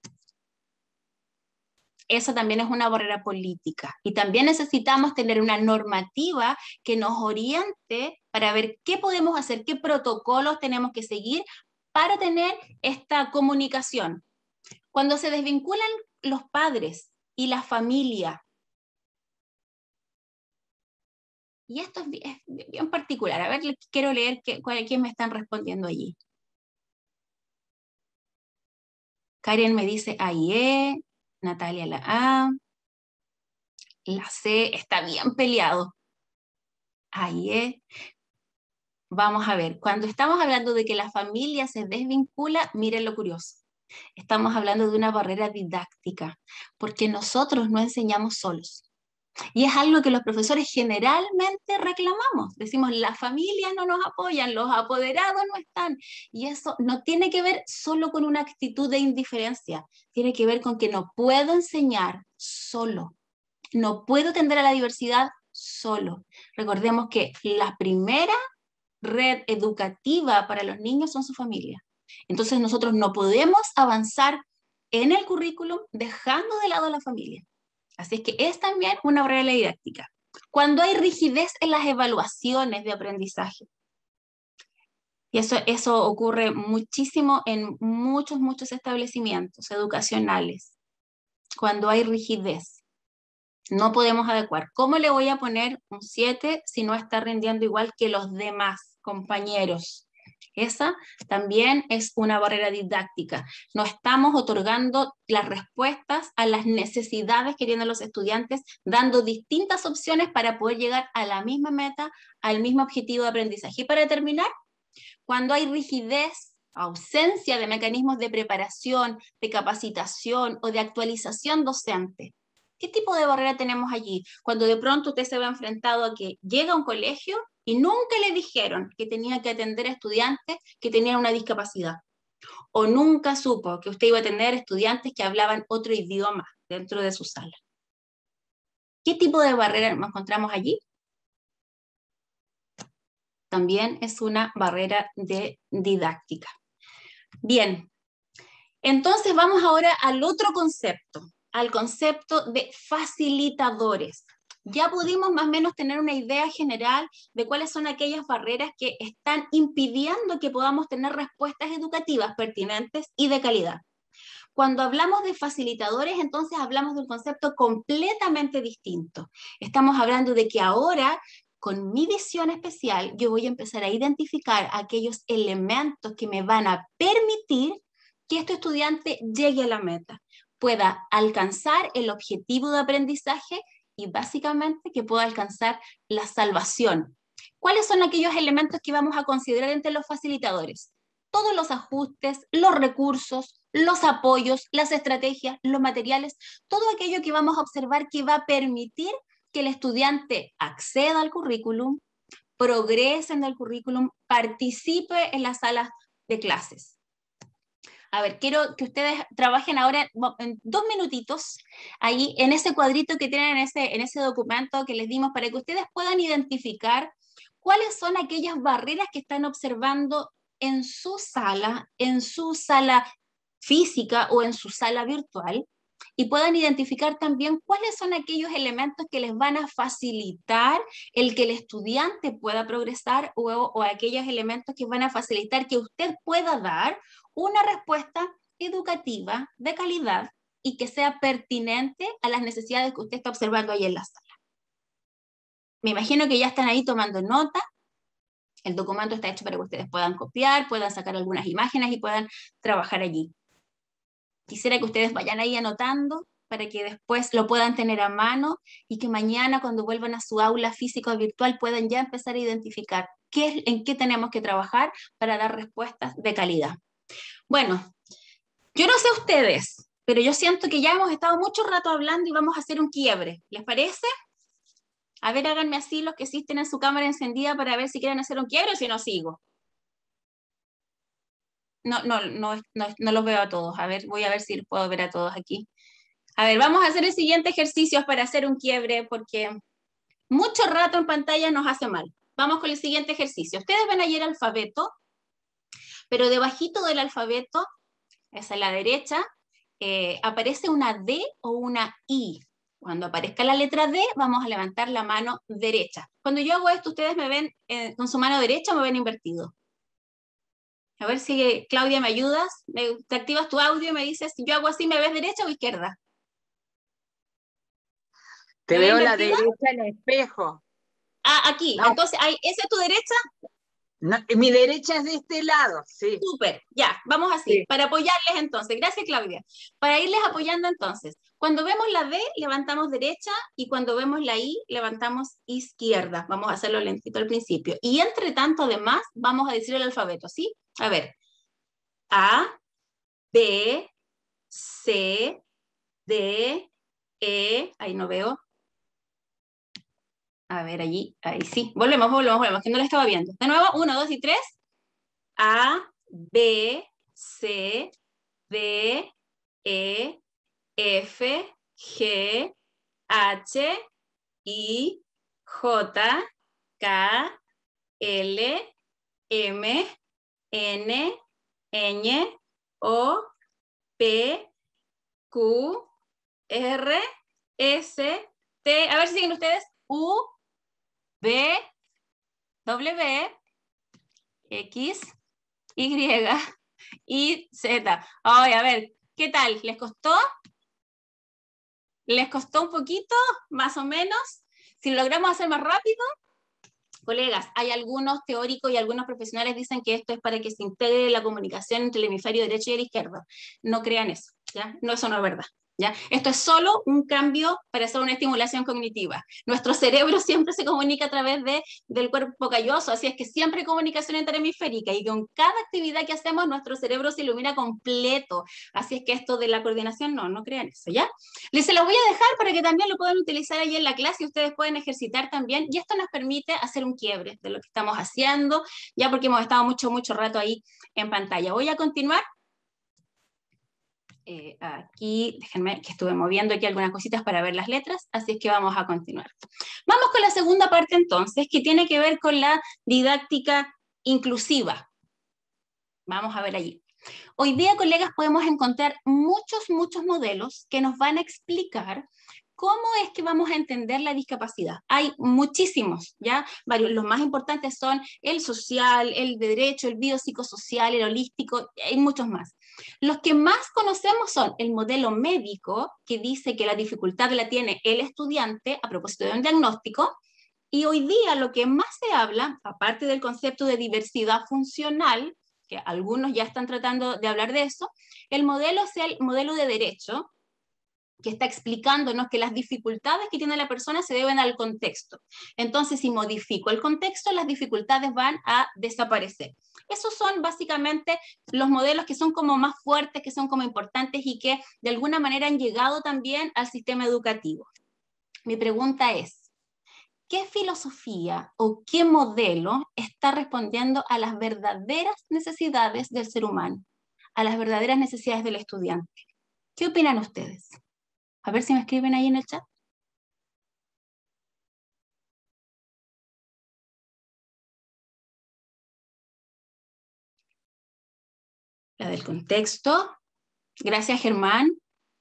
Eso también es una barrera política. Y también necesitamos tener una normativa que nos oriente para ver qué podemos hacer, qué protocolos tenemos que seguir para tener esta comunicación. Cuando se desvinculan los padres y la familia, y esto es bien particular, a ver, quiero leer quién me están respondiendo allí. Karen me dice AIE, Natalia la A, la C, está bien peleado. AIE. Vamos a ver, cuando estamos hablando de que la familia se desvincula, miren lo curioso. Estamos hablando de una barrera didáctica, porque nosotros no enseñamos solos. Y es algo que los profesores generalmente reclamamos. Decimos, las familias no nos apoyan, los apoderados no están. Y eso no tiene que ver solo con una actitud de indiferencia. Tiene que ver con que no puedo enseñar solo. No puedo atender a la diversidad solo. Recordemos que la primera red educativa para los niños son su familia. Entonces nosotros no podemos avanzar en el currículum dejando de lado a la familia. Así es que es también una barrera didáctica. Cuando hay rigidez en las evaluaciones de aprendizaje. Y eso ocurre muchísimo en muchos establecimientos educacionales. Cuando hay rigidez, no podemos adecuar. ¿Cómo le voy a poner un 7 si no está rindiendo igual que los demás compañeros? Esa también es una barrera didáctica. No estamos otorgando las respuestas a las necesidades que tienen los estudiantes, dando distintas opciones para poder llegar a la misma meta, al mismo objetivo de aprendizaje. Y para terminar, cuando hay rigidez, ausencia de mecanismos de preparación, de capacitación o de actualización docente, ¿qué tipo de barrera tenemos allí? Cuando de pronto usted se ve enfrentado a que llega a un colegio y nunca le dijeron que tenía que atender a estudiantes que tenían una discapacidad. O nunca supo que usted iba a tener estudiantes que hablaban otro idioma dentro de su sala. ¿Qué tipo de barrera nos encontramos allí? También es una barrera de didáctica. Bien, entonces vamos ahora al otro concepto, al concepto de facilitadores. Ya pudimos más o menos tener una idea general de cuáles son aquellas barreras que están impidiendo que podamos tener respuestas educativas pertinentes y de calidad. Cuando hablamos de facilitadores, entonces hablamos de un concepto completamente distinto. Estamos hablando de que ahora, con mi visión especial, yo voy a empezar a identificar aquellos elementos que me van a permitir que este estudiante llegue a la meta, pueda alcanzar el objetivo de aprendizaje y básicamente que pueda alcanzar la salvación. ¿Cuáles son aquellos elementos que vamos a considerar entre los facilitadores? Todos los ajustes, los recursos, los apoyos, las estrategias, los materiales, todo aquello que vamos a observar que va a permitir que el estudiante acceda al currículum, progrese en el currículum, participe en las salas de clases. A ver, quiero que ustedes trabajen ahora en 2 minutitos ahí en ese cuadrito que tienen en ese documento que les dimos para que ustedes puedan identificar cuáles son aquellas barreras que están observando en su sala física o en su sala virtual, y puedan identificar también cuáles son aquellos elementos que les van a facilitar el que el estudiante pueda progresar o aquellos elementos que van a facilitar que usted pueda dar una respuesta educativa de calidad y que sea pertinente a las necesidades que usted está observando ahí en la sala. Me imagino que ya están ahí tomando nota. El documento está hecho para que ustedes puedan copiar, puedan sacar algunas imágenes y puedan trabajar allí. Quisiera que ustedes vayan ahí anotando para que después lo puedan tener a mano y que mañana cuando vuelvan a su aula física o virtual puedan ya empezar a identificar en qué tenemos que trabajar para dar respuestas de calidad. Bueno, yo no sé ustedes, pero yo siento que ya hemos estado mucho rato hablando y vamos a hacer un quiebre. ¿Les parece? A ver, háganme así los que sí tienen su cámara encendida para ver si quieren hacer un quiebre o si no sigo. No los veo a todos. A ver, voy a ver si puedo ver a todos aquí. A ver, vamos a hacer el siguiente ejercicio para hacer un quiebre porque mucho rato en pantalla nos hace mal. Vamos con el siguiente ejercicio. Ustedes ven ahí el alfabeto, pero debajito del alfabeto, esa a la derecha, aparece una D o una I. Cuando aparezca la letra D, vamos a levantar la mano derecha. Cuando yo hago esto, ¿ustedes me ven con su mano derecha o me ven invertido? A ver si, Claudia, ¿me ayudas? Te activas tu audio y me dices, si yo hago así, ¿me ves derecha o izquierda? Te veo la derecha en el espejo. Ah, aquí. No. Entonces, ¿esa es tu derecha? No, mi derecha es de este lado, sí. Súper, ya, vamos así, sí. Para apoyarles entonces. Gracias, Claudia. Para irles apoyando entonces. Cuando vemos la D, levantamos derecha, y cuando vemos la I, levantamos izquierda. Vamos a hacerlo lentito al principio. Y entre tanto, además, vamos a decir el alfabeto, ¿sí? A ver. A, B, C, D, E, ahí no veo. A ver, allí, ahí sí. Volvemos, que no lo estaba viendo. De nuevo, 1, 2 y 3. A, B, C, D, E, F, G, H, I, J, K, L, M, N, Ñ, O, P, Q, R, S, T. A ver si siguen ustedes. U, B, W, X, Y y Z. Ay, a ver, ¿qué tal? ¿Les costó? ¿Les costó un poquito? Más o menos. Si lo logramos hacer más rápido. Colegas, hay algunos teóricos y algunos profesionales dicen que esto es para que se integre la comunicación entre el hemisferio derecho y el izquierdo. No crean eso, ¿ya? No, eso no es verdad. ¿Ya? Esto es solo un cambio para hacer una estimulación cognitiva. Nuestro cerebro siempre se comunica a través del cuerpo calloso, así es que siempre hay comunicación interhemisférica y con cada actividad que hacemos nuestro cerebro se ilumina completo. Así es que esto de la coordinación, no crean eso, ¿ya? Se los voy a dejar para que también lo puedan utilizar ahí en la clase y ustedes pueden ejercitar también, y esto nos permite hacer un quiebre de lo que estamos haciendo, ya porque hemos estado mucho rato ahí en pantalla. Voy a continuar. Aquí, déjenme que estuve moviendo aquí algunas cositas para ver las letras, así es que vamos a continuar. Vamos con la segunda parte entonces, que tiene que ver con la didáctica inclusiva. Vamos a ver allí. Hoy día, colegas, podemos encontrar muchos modelos que nos van a explicar ¿cómo es que vamos a entender la discapacidad? Hay muchísimos, ¿ya? Varios. Los más importantes son el social, el de derecho, el biopsicosocial, el holístico, hay muchos más. Los que más conocemos son el modelo médico, que dice que la dificultad la tiene el estudiante a propósito de un diagnóstico, y hoy día lo que más se habla, aparte del concepto de diversidad funcional, que algunos ya están tratando de hablar de eso, el modelo es el modelo de derecho, que está explicándonos que las dificultades que tiene la persona se deben al contexto. Entonces, si modifico el contexto, las dificultades van a desaparecer. Esos son básicamente los modelos que son como más fuertes, que son como importantes y que de alguna manera han llegado también al sistema educativo. Mi pregunta es, ¿qué filosofía o qué modelo está respondiendo a las verdaderas necesidades del ser humano, a las verdaderas necesidades del estudiante? ¿Qué opinan ustedes? A ver si me escriben ahí en el chat. La del contexto. Gracias, Germán.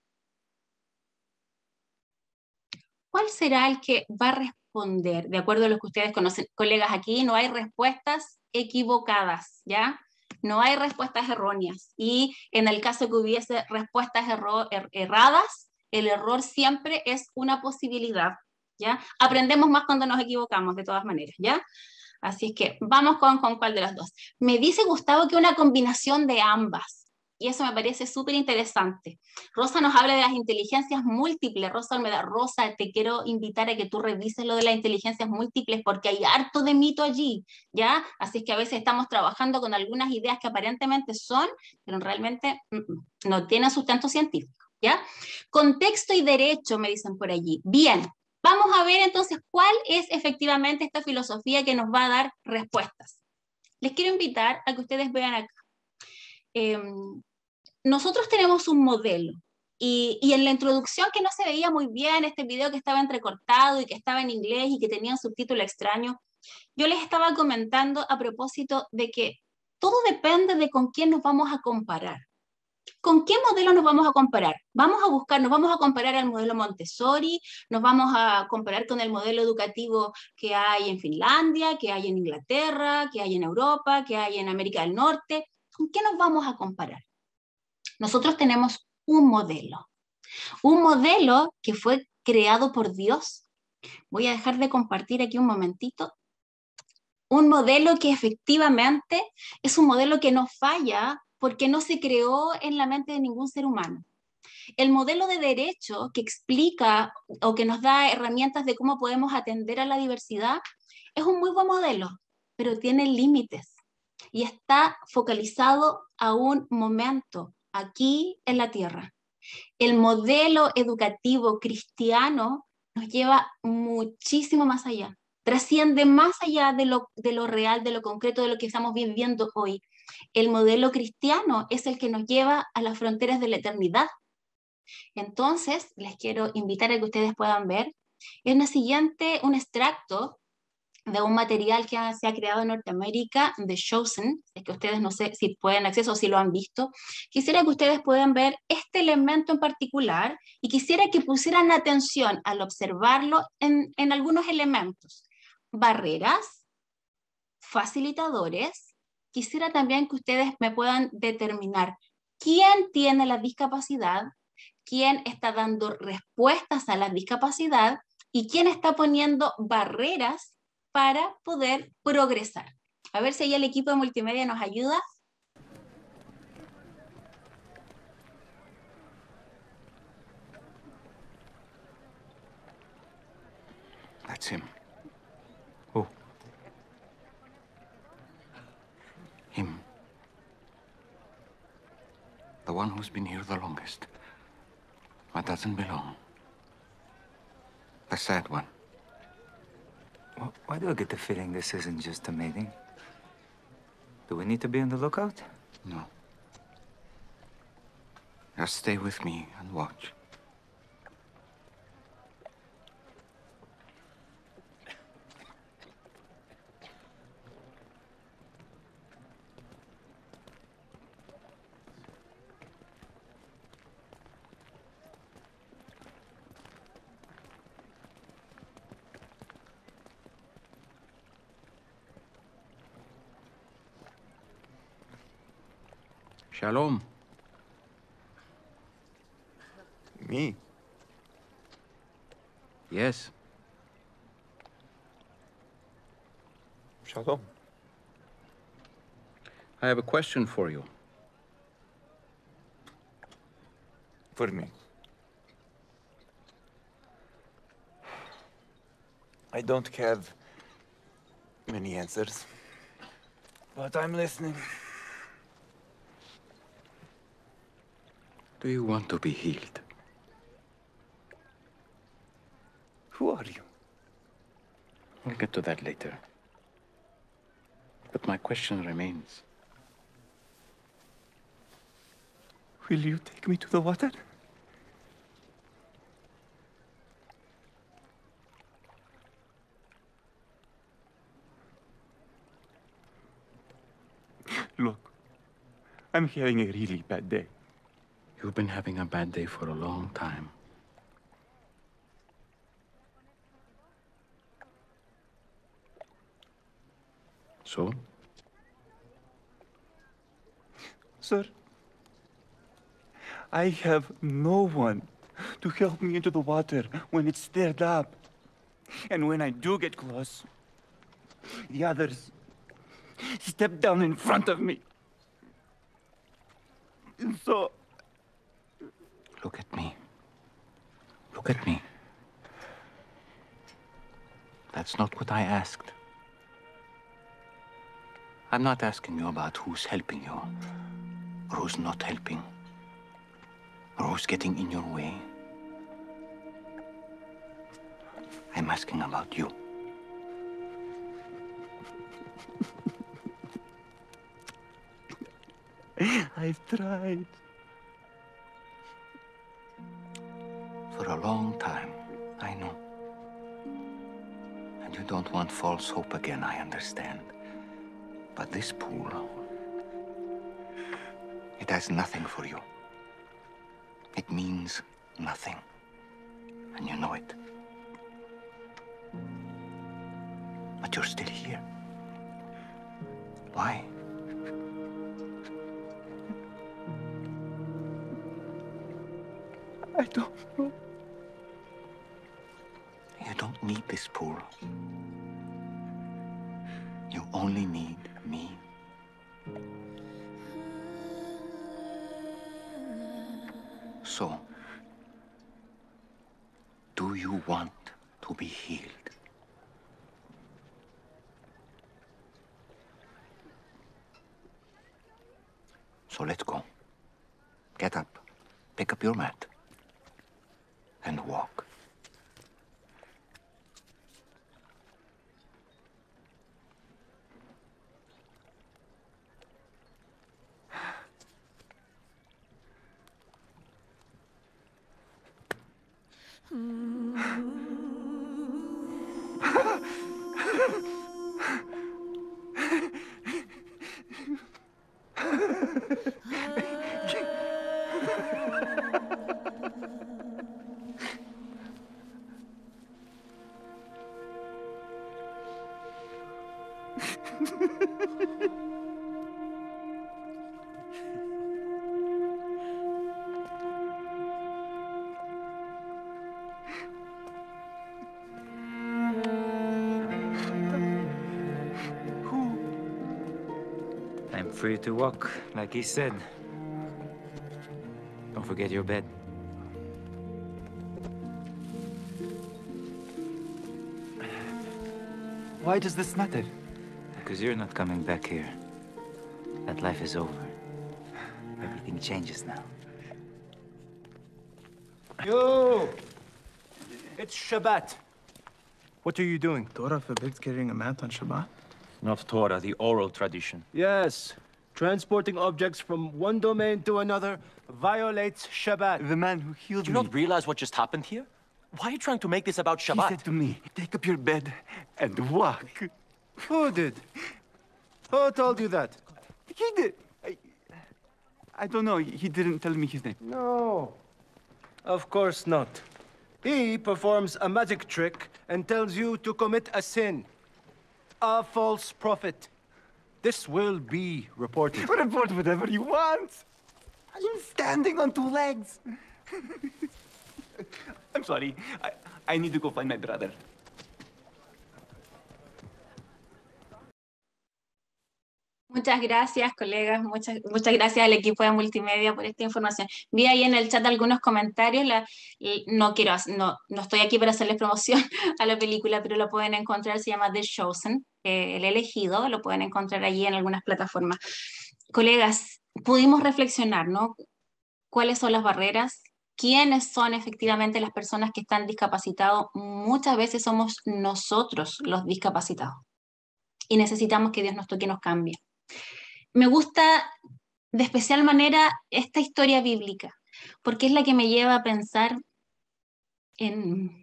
¿Cuál será el que va a responder? De acuerdo a lo que ustedes conocen, colegas, aquí no hay respuestas equivocadas, ¿ya? No hay respuestas erróneas. Y en el caso que hubiese respuestas erradas, el error siempre es una posibilidad, ¿ya? Aprendemos más cuando nos equivocamos, de todas maneras, ¿ya? Así es que vamos con cuál de las dos. Me dice Gustavo que una combinación de ambas. Y eso me parece súper interesante. Rosa nos habla de las inteligencias múltiples. Rosa Olmeda, Rosa, te quiero invitar a que tú revises lo de las inteligencias múltiples porque hay harto de mito allí, ¿ya? Así es que a veces estamos trabajando con algunas ideas que aparentemente son, pero realmente no tienen sustento científico, ¿ya? Contexto y derecho, me dicen por allí. Bien, vamos a ver entonces cuál es efectivamente esta filosofía que nos va a dar respuestas. Les quiero invitar a que ustedes vean acá. Nosotros tenemos un modelo y en la introducción que no se veía muy bien, este video que estaba entrecortado y que estaba en inglés y que tenía un subtítulo extraño, yo les estaba comentando a propósito de que todo depende de con quién nos vamos a comparar. ¿Con qué modelo nos vamos a comparar? Nos vamos a comparar al modelo Montessori, nos vamos a comparar con el modelo educativo que hay en Finlandia, que hay en Inglaterra, que hay en Europa, que hay en América del Norte. ¿Con qué nos vamos a comparar? Nosotros tenemos un modelo que fue creado por Dios. Voy a dejar de compartir aquí un momentito. Un modelo que efectivamente es un modelo que no falla porque no se creó en la mente de ningún ser humano. El modelo de derecho que explica o que nos da herramientas de cómo podemos atender a la diversidad es un muy buen modelo, pero tiene límites y está focalizado a un momento, aquí en la Tierra. El modelo educativo cristiano nos lleva muchísimo más allá, trasciende más allá de lo real, de lo concreto, de lo que estamos viviendo hoy. El modelo cristiano es el que nos lleva a las fronteras de la eternidad. Entonces, les quiero invitar a que ustedes puedan ver en la siguiente un extracto de un material que se ha creado en Norteamérica, The Chosen, es que ustedes no sé si pueden acceso o si lo han visto. Quisiera que ustedes puedan ver este elemento en particular y quisiera que pusieran atención al observarlo en algunos elementos. Barreras, facilitadores. Quisiera también que ustedes me puedan determinar quién tiene la discapacidad, quién está dando respuestas a la discapacidad y quién está poniendo barreras para poder progresar. A ver si ahí el equipo de multimedia nos ayuda. That's him. Who? Him. The one who's been here the longest. But doesn't belong. The sad one. Why do I get the feeling this isn't just a meeting? Do we need to be on the lookout? No. Just stay with me and watch. Shalom. Me? Yes. Shalom. I have a question for you. For me. I don't have many answers, but I'm listening. Do you want to be healed? Who are you? We'll get to that later. But my question remains. Will you take me to the water? Look, I'm having a really bad day. You've been having a bad day for a long time. So? Sir, I have no one to help me into the water when it's stirred up. And when I do get close, the others step down in front of me. And so... Look at me. Look at me. That's not what I asked. I'm not asking you about who's helping you, or who's not helping, or who's getting in your way. I'm asking about you. I've tried. For a long time, I know. And you don't want false hope again, I understand. But this pool, it has nothing for you. It means nothing. And you know it. But you're still here. Why? I don't know. You don't need this pool. You only need me. So, do you want to be healed? So let's go. Get up, pick up your mat, and walk. Who? Free to walk, like he said. Don't forget your bed. Why does this matter? Because you're not coming back here. That life is over. Everything changes now. Yo! It's Shabbat. What are you doing? Torah forbids carrying a mat on Shabbat? Not Torah, the oral tradition. Yes. Transporting objects from one domain to another violates Shabbat. The man who healed Do you me. not realize what just happened here? Why are you trying to make this about Shabbat? He said to me, take up your bed and walk. Who did? Who told you that? He did. I don't know. He didn't tell me his name. No. Of course not. He performs a magic trick and tells you to commit a sin. A false prophet. This will be reported. Report whatever you want. I'm standing on 2 legs. I'm sorry. I need to go find my brother. Muchas gracias, colegas. Muchas gracias al equipo de multimedia por esta información. Vi ahí en el chat algunos comentarios. No estoy aquí para hacerles promoción a la película, pero lo pueden encontrar. Se llama The Chosen, El Elegido. Lo pueden encontrar allí en algunas plataformas. Colegas, pudimos reflexionar, ¿no? ¿Cuáles son las barreras? ¿Quiénes son efectivamente las personas que están discapacitados? Muchas veces somos nosotros los discapacitados. Y necesitamos que Dios nos toque y nos cambie. Me gusta de especial manera esta historia bíblica, porque es la que me lleva a pensar en...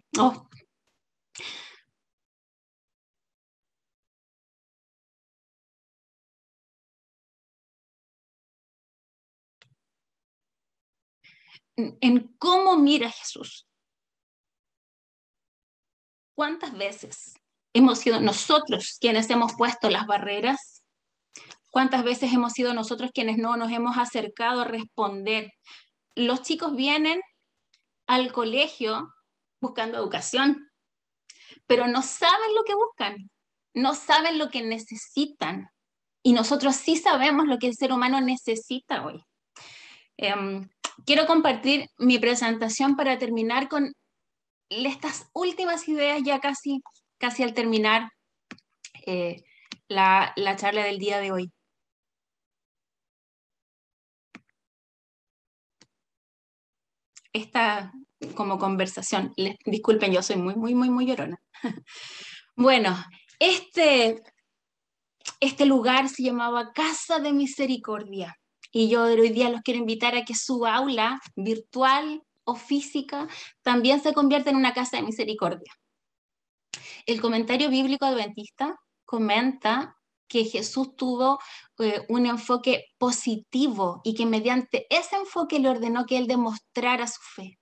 en cómo mira Jesús. ¿Cuántas veces hemos sido nosotros quienes hemos puesto las barreras? ¿Cuántas veces hemos sido nosotros quienes no nos hemos acercado a responder? Los chicos vienen al colegio buscando educación, pero no saben lo que buscan, no saben lo que necesitan. Y nosotros sí sabemos lo que el ser humano necesita hoy. Quiero compartir mi presentación para terminar con estas últimas ideas, ya casi al terminar la charla del día de hoy. Esta como conversación, disculpen, yo soy muy llorona. Bueno, este lugar se llamaba Casa de Misericordia. Y yo hoy día los quiero invitar a que su aula virtual o física también se convierta en una casa de misericordia. El comentario bíblico adventista comenta que Jesús tuvo un enfoque positivo y que mediante ese enfoque le ordenó que él demostrara su fe.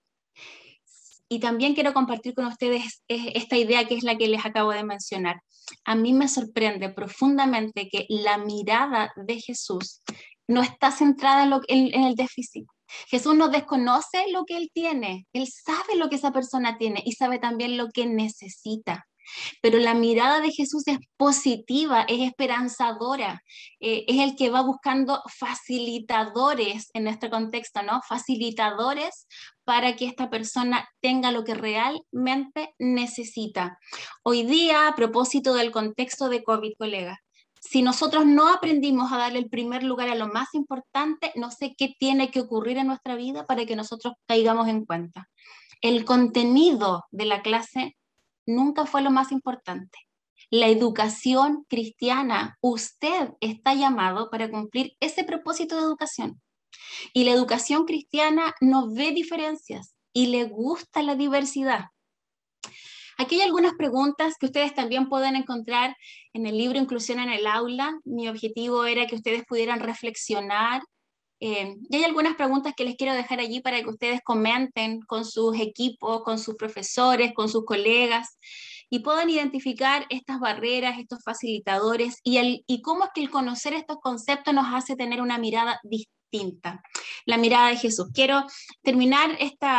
Y también quiero compartir con ustedes esta idea que es la que les acabo de mencionar. A mí me sorprende profundamente que la mirada de Jesús no está centrada en el déficit. Jesús no desconoce lo que él tiene, él sabe lo que esa persona tiene y sabe también lo que necesita. Pero la mirada de Jesús es positiva, es esperanzadora, es el que va buscando facilitadores en nuestro contexto, ¿no? Facilitadores para que esta persona tenga lo que realmente necesita. Hoy día, a propósito del contexto de COVID, colegas, si nosotros no aprendimos a darle el primer lugar a lo más importante, no sé qué tiene que ocurrir en nuestra vida para que nosotros caigamos en cuenta. El contenido de la clase nunca fue lo más importante. La educación cristiana, usted está llamado para cumplir ese propósito de educación. Y la educación cristiana no ve diferencias y le gusta la diversidad. Aquí hay algunas preguntas que ustedes también pueden encontrar en el libro Inclusión en el Aula. Mi objetivo era que ustedes pudieran reflexionar. Y hay algunas preguntas que les quiero dejar allí para que ustedes comenten con sus equipos, con sus profesores, con sus colegas y puedan identificar estas barreras, estos facilitadores y cómo es que el conocer estos conceptos nos hace tener una mirada distinta, la mirada de Jesús. Quiero terminar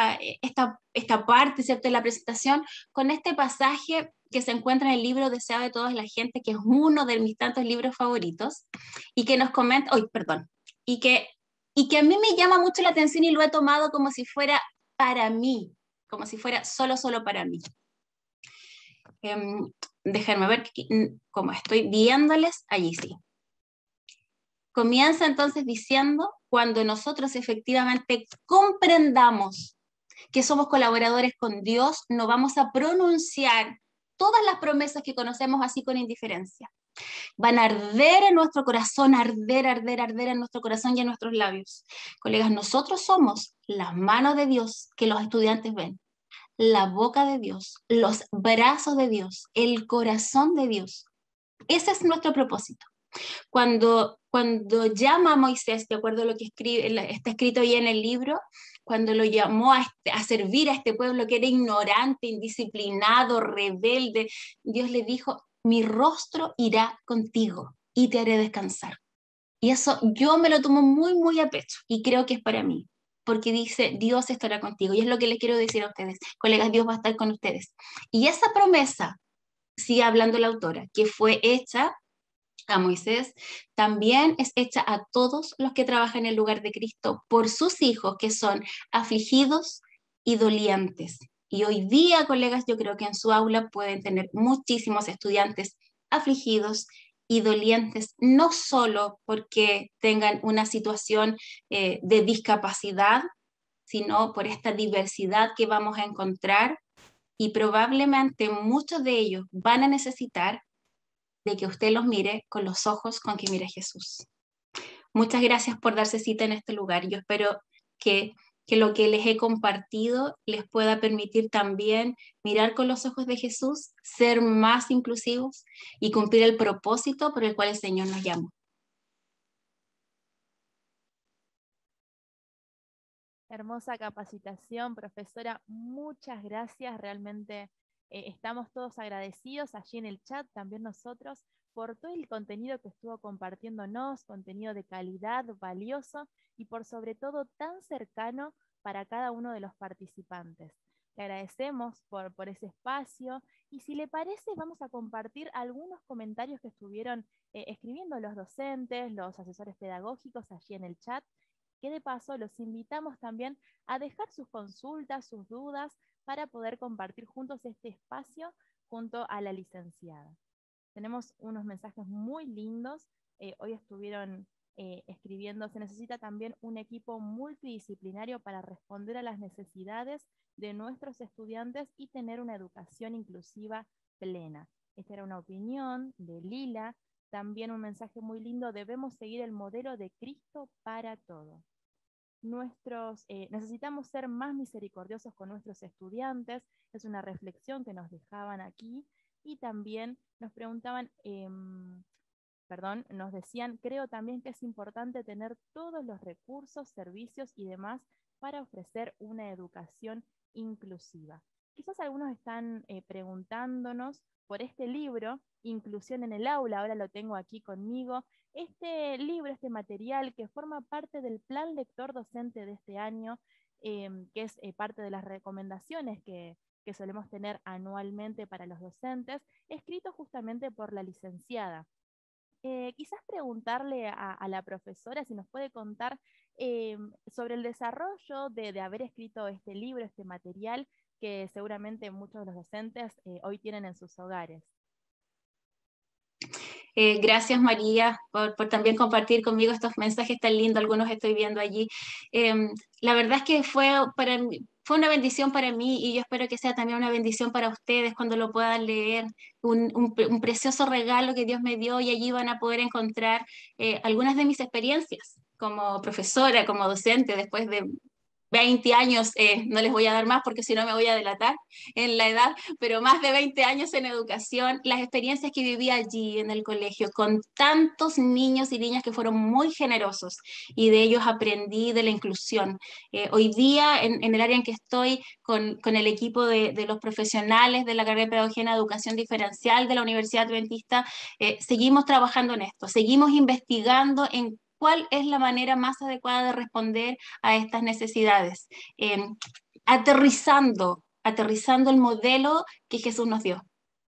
esta parte, ¿cierto?, de la presentación con este pasaje que se encuentra en el libro Deseado de toda la gente, que es uno de mis tantos libros favoritos, y que nos comenta, y que a mí me llama mucho la atención y lo he tomado como si fuera para mí, como si fuera solo para mí. Déjenme ver cómo estoy viéndoles, allí sí. Comienza entonces diciendo, cuando nosotros efectivamente comprendamos que somos colaboradores con Dios, no vamos a pronunciar todas las promesas que conocemos así con indiferencia. Van a arder en nuestro corazón, arder en nuestro corazón y en nuestros labios. Colegas, nosotros somos las manos de Dios que los estudiantes ven, la boca de Dios, los brazos de Dios, el corazón de Dios. Ese es nuestro propósito. Cuando llama a Moisés, de acuerdo a lo que está escrito ahí en el libro, cuando lo llamó a servir a este pueblo que era ignorante, indisciplinado, rebelde, Dios le dijo: mi rostro irá contigo. y te haré descansar. Y eso yo me lo tomo muy, muy a pecho y creo que es para mí, porque dice, Dios estará contigo. Y es lo que les quiero decir a ustedes, colegas, Dios va a estar con ustedes. Y esa promesa, sigue hablando la autora, que fue hecha a Moisés, también es hecha a todos los que trabajan en el lugar de Cristo por sus hijos que son afligidos y dolientes. Y hoy día, colegas, yo creo que en su aula pueden tener muchísimos estudiantes afligidos y dolientes, no solo porque tengan una situación de discapacidad, sino por esta diversidad que vamos a encontrar y probablemente muchos de ellos van a necesitar de que usted los mire con los ojos con que mira Jesús. Muchas gracias por darse cita en este lugar. Yo espero que lo que les he compartido les pueda permitir también mirar con los ojos de Jesús, ser más inclusivos y cumplir el propósito por el cual el Señor nos llamó. Hermosa capacitación, profesora. Muchas gracias. Realmente estamos todos agradecidos allí en el chat, también nosotros, por todo el contenido que estuvo compartiéndonos, contenido de calidad, valioso y por sobre todo tan cercano para cada uno de los participantes. Le agradecemos por ese espacio y si le parece vamos a compartir algunos comentarios que estuvieron escribiendo los docentes, los asesores pedagógicos allí en el chat, que de paso los invitamos también a dejar sus consultas, sus dudas, para poder compartir juntos este espacio junto a la licenciada. Tenemos unos mensajes muy lindos, hoy estuvieron escribiendo, se necesita también un equipo multidisciplinario para responder a las necesidades de nuestros estudiantes y tener una educación inclusiva plena. Esta era una opinión de Lila. También un mensaje muy lindo, debemos seguir el modelo de Cristo para todo. Necesitamos ser más misericordiosos con nuestros estudiantes, es una reflexión que nos dejaban aquí, y también nos preguntaban, nos decían, creo también que es importante tener todos los recursos, servicios y demás para ofrecer una educación inclusiva. Quizás algunos están preguntándonos por este libro, Inclusión en el Aula, ahora lo tengo aquí conmigo. Este libro, este material que forma parte del plan lector docente de este año, que es parte de las recomendaciones que solemos tener anualmente para los docentes, escrito justamente por la licenciada. Quizás preguntarle a la profesora si nos puede contar sobre el desarrollo de haber escrito este libro, este material, que seguramente muchos de los docentes hoy tienen en sus hogares. Gracias María por también compartir conmigo estos mensajes tan lindos, algunos estoy viendo allí. La verdad es que fue una bendición para mí y yo espero que sea también una bendición para ustedes cuando lo puedan leer, un precioso regalo que Dios me dio y allí van a poder encontrar algunas de mis experiencias como profesora, como docente, después de 20 años, no les voy a dar más porque si no me voy a delatar en la edad, pero más de 20 años en educación, las experiencias que viví allí en el colegio con tantos niños y niñas que fueron muy generosos y de ellos aprendí de la inclusión. Hoy día en el área en que estoy con el equipo de los profesionales de la carrera de Pedagogía en Educación Diferencial de la Universidad Adventista, seguimos trabajando en esto, seguimos investigando en cuál es la manera más adecuada de responder a estas necesidades, aterrizando el modelo que Jesús nos dio.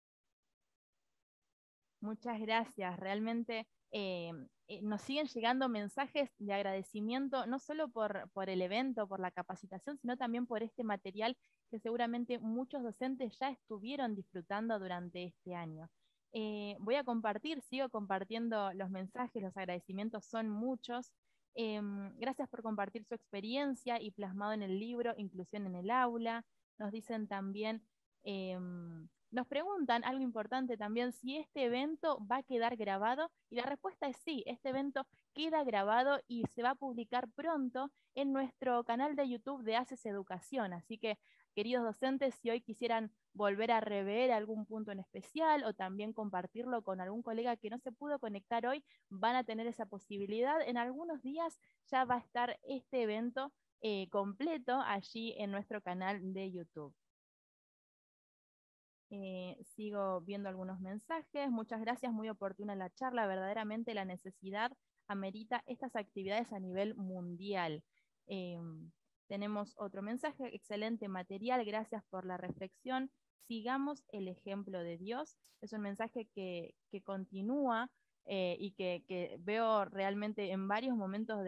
Muchas gracias, realmente nos siguen llegando mensajes de agradecimiento, no solo por el evento, por la capacitación, sino también por este material que seguramente muchos docentes ya estuvieron disfrutando durante este año. Voy a sigo compartiendo los mensajes, los agradecimientos son muchos. Gracias por compartir su experiencia y plasmado en el libro Inclusión en el Aula. Nos dicen también, nos preguntan algo importante también, si este evento va a quedar grabado, y la respuesta es sí, este evento queda grabado y se va a publicar pronto en nuestro canal de YouTube de Haces Educación, así que queridos docentes, si hoy quisieran volver a rever algún punto en especial o también compartirlo con algún colega que no se pudo conectar hoy, van a tener esa posibilidad. En algunos días ya va a estar este evento completo allí en nuestro canal de YouTube. Sigo viendo algunos mensajes. Muchas gracias, muy oportuna la charla. Verdaderamente la necesidad amerita estas actividades a nivel mundial. Tenemos otro mensaje. Excelente material, gracias por la reflexión. Sigamos el ejemplo de Dios. Es un mensaje que continúa y que veo realmente en varios momentos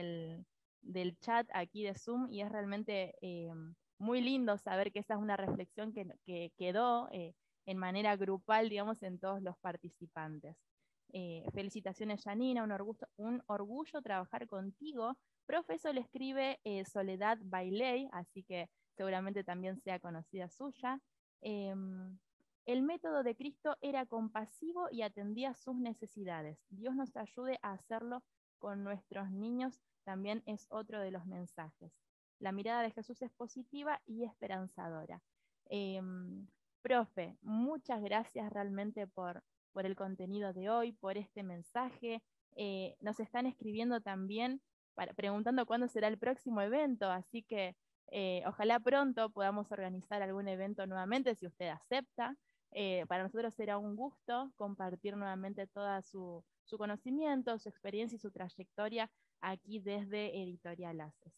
del chat aquí de Zoom, y es realmente muy lindo saber que esa es una reflexión que quedó en manera grupal, digamos, en todos los participantes. Felicitaciones, Janina, un orgullo trabajar contigo. Profesor le escribe Soledad Bailey, así que seguramente también sea conocida suya. El método de Cristo era compasivo y atendía sus necesidades. Dios nos ayude a hacerlo con nuestros niños, también es otro de los mensajes. La mirada de Jesús es positiva y esperanzadora. Profe, muchas gracias realmente por el contenido de hoy, por este mensaje. Nos están escribiendo también preguntando cuándo será el próximo evento, así que ojalá pronto podamos organizar algún evento nuevamente, si usted acepta. Para nosotros será un gusto compartir nuevamente todo su conocimiento, su experiencia y su trayectoria aquí desde Editorial Haces.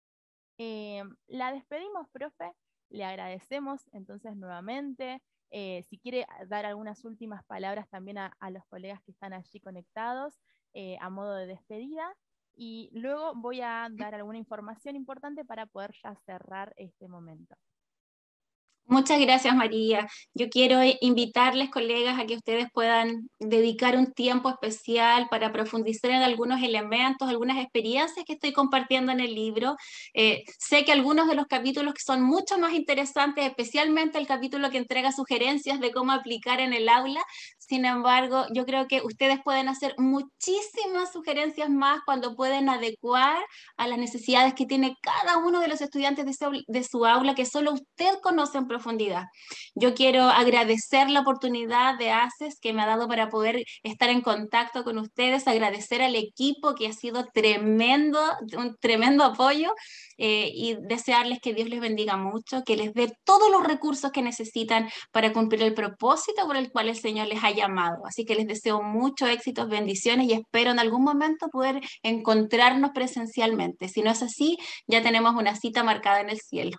La despedimos, profe, le agradecemos entonces nuevamente. Si quiere dar algunas últimas palabras también a los colegas que están allí conectados a modo de despedida, y luego voy a dar alguna información importante para poder ya cerrar este momento. Muchas gracias, María. Yo quiero invitarles, colegas, a que ustedes puedan dedicar un tiempo especial para profundizar en algunos elementos, algunas experiencias que estoy compartiendo en el libro. Sé que algunos de los capítulos que son mucho más interesantes, especialmente el capítulo que entrega sugerencias de cómo aplicar en el aula. Sin embargo, yo creo que ustedes pueden hacer muchísimas sugerencias más cuando pueden adecuar a las necesidades que tiene cada uno de los estudiantes de su aula, que solo usted conoce en profundidad. Yo quiero agradecer la oportunidad de ACES que me ha dado para poder estar en contacto con ustedes, agradecer al equipo que ha sido tremendo, un tremendo apoyo, y desearles que Dios les bendiga mucho, que les dé todos los recursos que necesitan para cumplir el propósito por el cual el Señor les ha llamado. Así que les deseo mucho éxitos, bendiciones, y espero en algún momento poder encontrarnos presencialmente. Si no es así, ya tenemos una cita marcada en el cielo.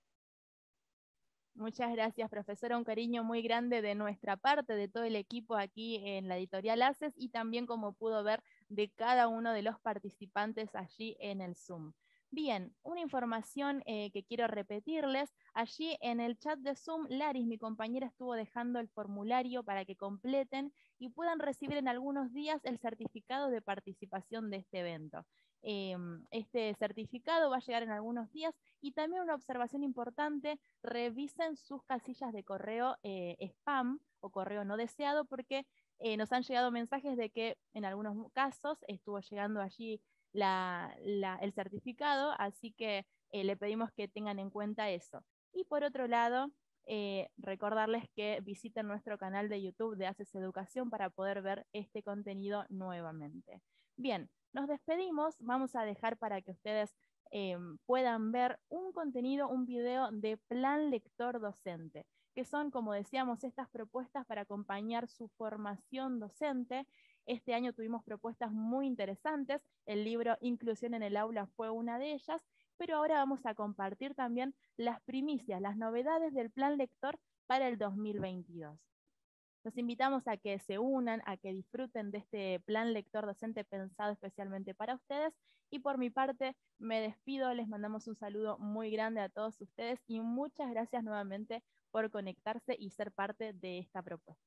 Muchas gracias, profesora. Un cariño muy grande de nuestra parte, de todo el equipo aquí en la Editorial Haces, y también, como pudo ver, de cada uno de los participantes allí en el Zoom. Bien, una información que quiero repetirles. Allí en el chat de Zoom, Laris, mi compañera, estuvo dejando el formulario para que completen y puedan recibir en algunos días el certificado de participación de este evento. Este certificado va a llegar en algunos días, y también una observación importante: revisen sus casillas de correo spam o correo no deseado, porque nos han llegado mensajes de que en algunos casos estuvo llegando allí el certificado, así que le pedimos que tengan en cuenta eso. Y por otro lado, recordarles que visiten nuestro canal de YouTube de Haces Educación para poder ver este contenido nuevamente. Bien, nos despedimos. Vamos a dejar para que ustedes puedan ver un contenido, un video de Plan Lector Docente, que son, como decíamos, estas propuestas para acompañar su formación docente. Este año tuvimos propuestas muy interesantes. El libro Inclusión en el Aula fue una de ellas, pero ahora vamos a compartir también las primicias, las novedades del Plan Lector para el 2022. Los invitamos a que se unan, a que disfruten de este Plan Lector Docente pensado especialmente para ustedes. Y por mi parte me despido, les mandamos un saludo muy grande a todos ustedes y muchas gracias nuevamente por conectarse y ser parte de esta propuesta.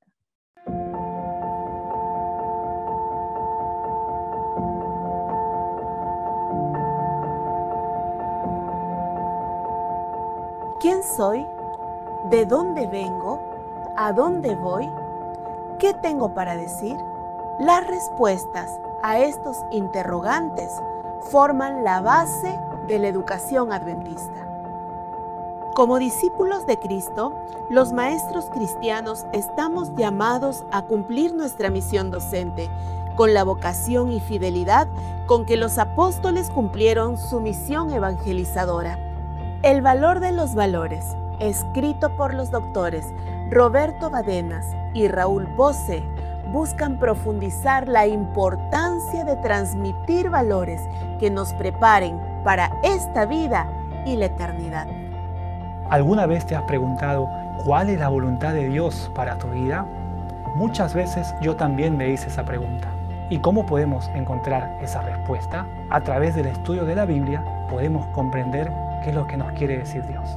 ¿Quién soy? ¿De dónde vengo? ¿A dónde voy? ¿Qué tengo para decir? Las respuestas a estos interrogantes forman la base de la educación adventista. Como discípulos de Cristo, los maestros cristianos estamos llamados a cumplir nuestra misión docente con la vocación y fidelidad con que los apóstoles cumplieron su misión evangelizadora. El valor de los valores, escrito por los doctores Roberto Badenas y Raúl Bose buscan profundizar la importancia de transmitir valores que nos preparen para esta vida y la eternidad. ¿Alguna vez te has preguntado cuál es la voluntad de Dios para tu vida? Muchas veces yo también me hice esa pregunta. ¿Y cómo podemos encontrar esa respuesta? A través del estudio de la Biblia podemos comprender qué es lo que nos quiere decir Dios.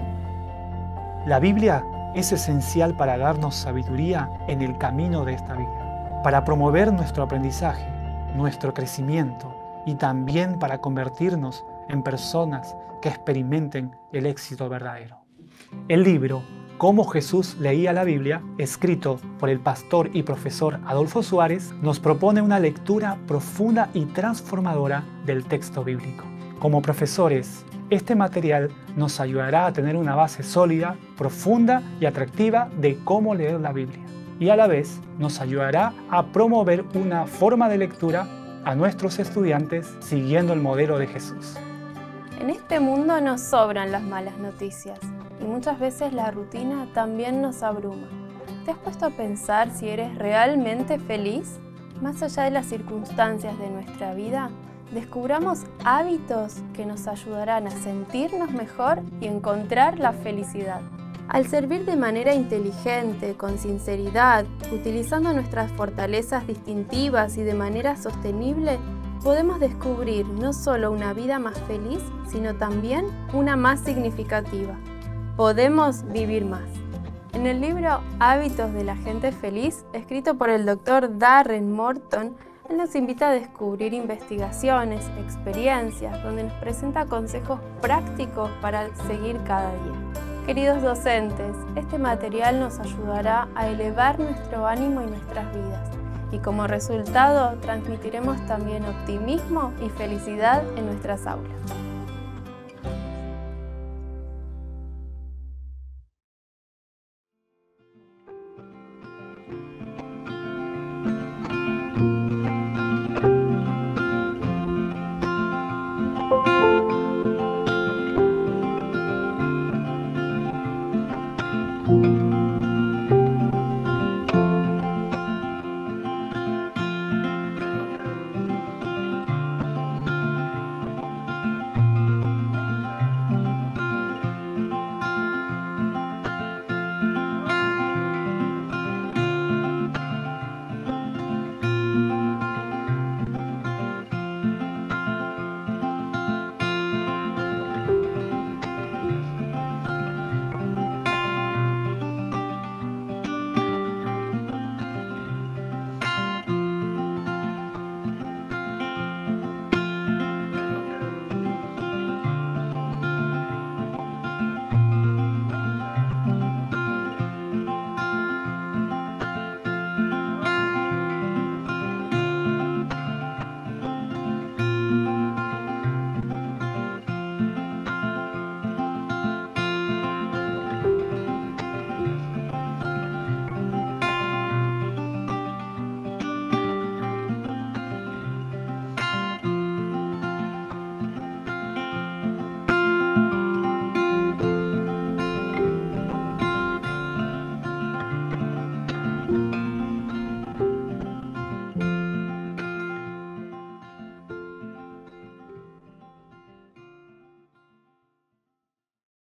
La Biblia es esencial para darnos sabiduría en el camino de esta vida, para promover nuestro aprendizaje, nuestro crecimiento y también para convertirnos en personas que experimenten el éxito verdadero. El libro Cómo Jesús leía la Biblia, escrito por el pastor y profesor Adolfo Suárez, nos propone una lectura profunda y transformadora del texto bíblico. Como profesores, este material nos ayudará a tener una base sólida, profunda y atractiva de cómo leer la Biblia. Y a la vez nos ayudará a promover una forma de lectura a nuestros estudiantes siguiendo el modelo de Jesús. En este mundo nos sobran las malas noticias y muchas veces la rutina también nos abruma. ¿Te has puesto a pensar si eres realmente feliz? Más allá de las circunstancias de nuestra vida, descubramos hábitos que nos ayudarán a sentirnos mejor y encontrar la felicidad. Al servir de manera inteligente, con sinceridad, utilizando nuestras fortalezas distintivas y de manera sostenible, podemos descubrir no solo una vida más feliz, sino también una más significativa. Podemos vivir más. En el libro Hábitos de la gente feliz, escrito por el Dr. Darren Morton, él nos invita a descubrir investigaciones, experiencias, donde nos presenta consejos prácticos para seguir cada día. Queridos docentes, este material nos ayudará a elevar nuestro ánimo y nuestras vidas, y como resultado transmitiremos también optimismo y felicidad en nuestras aulas.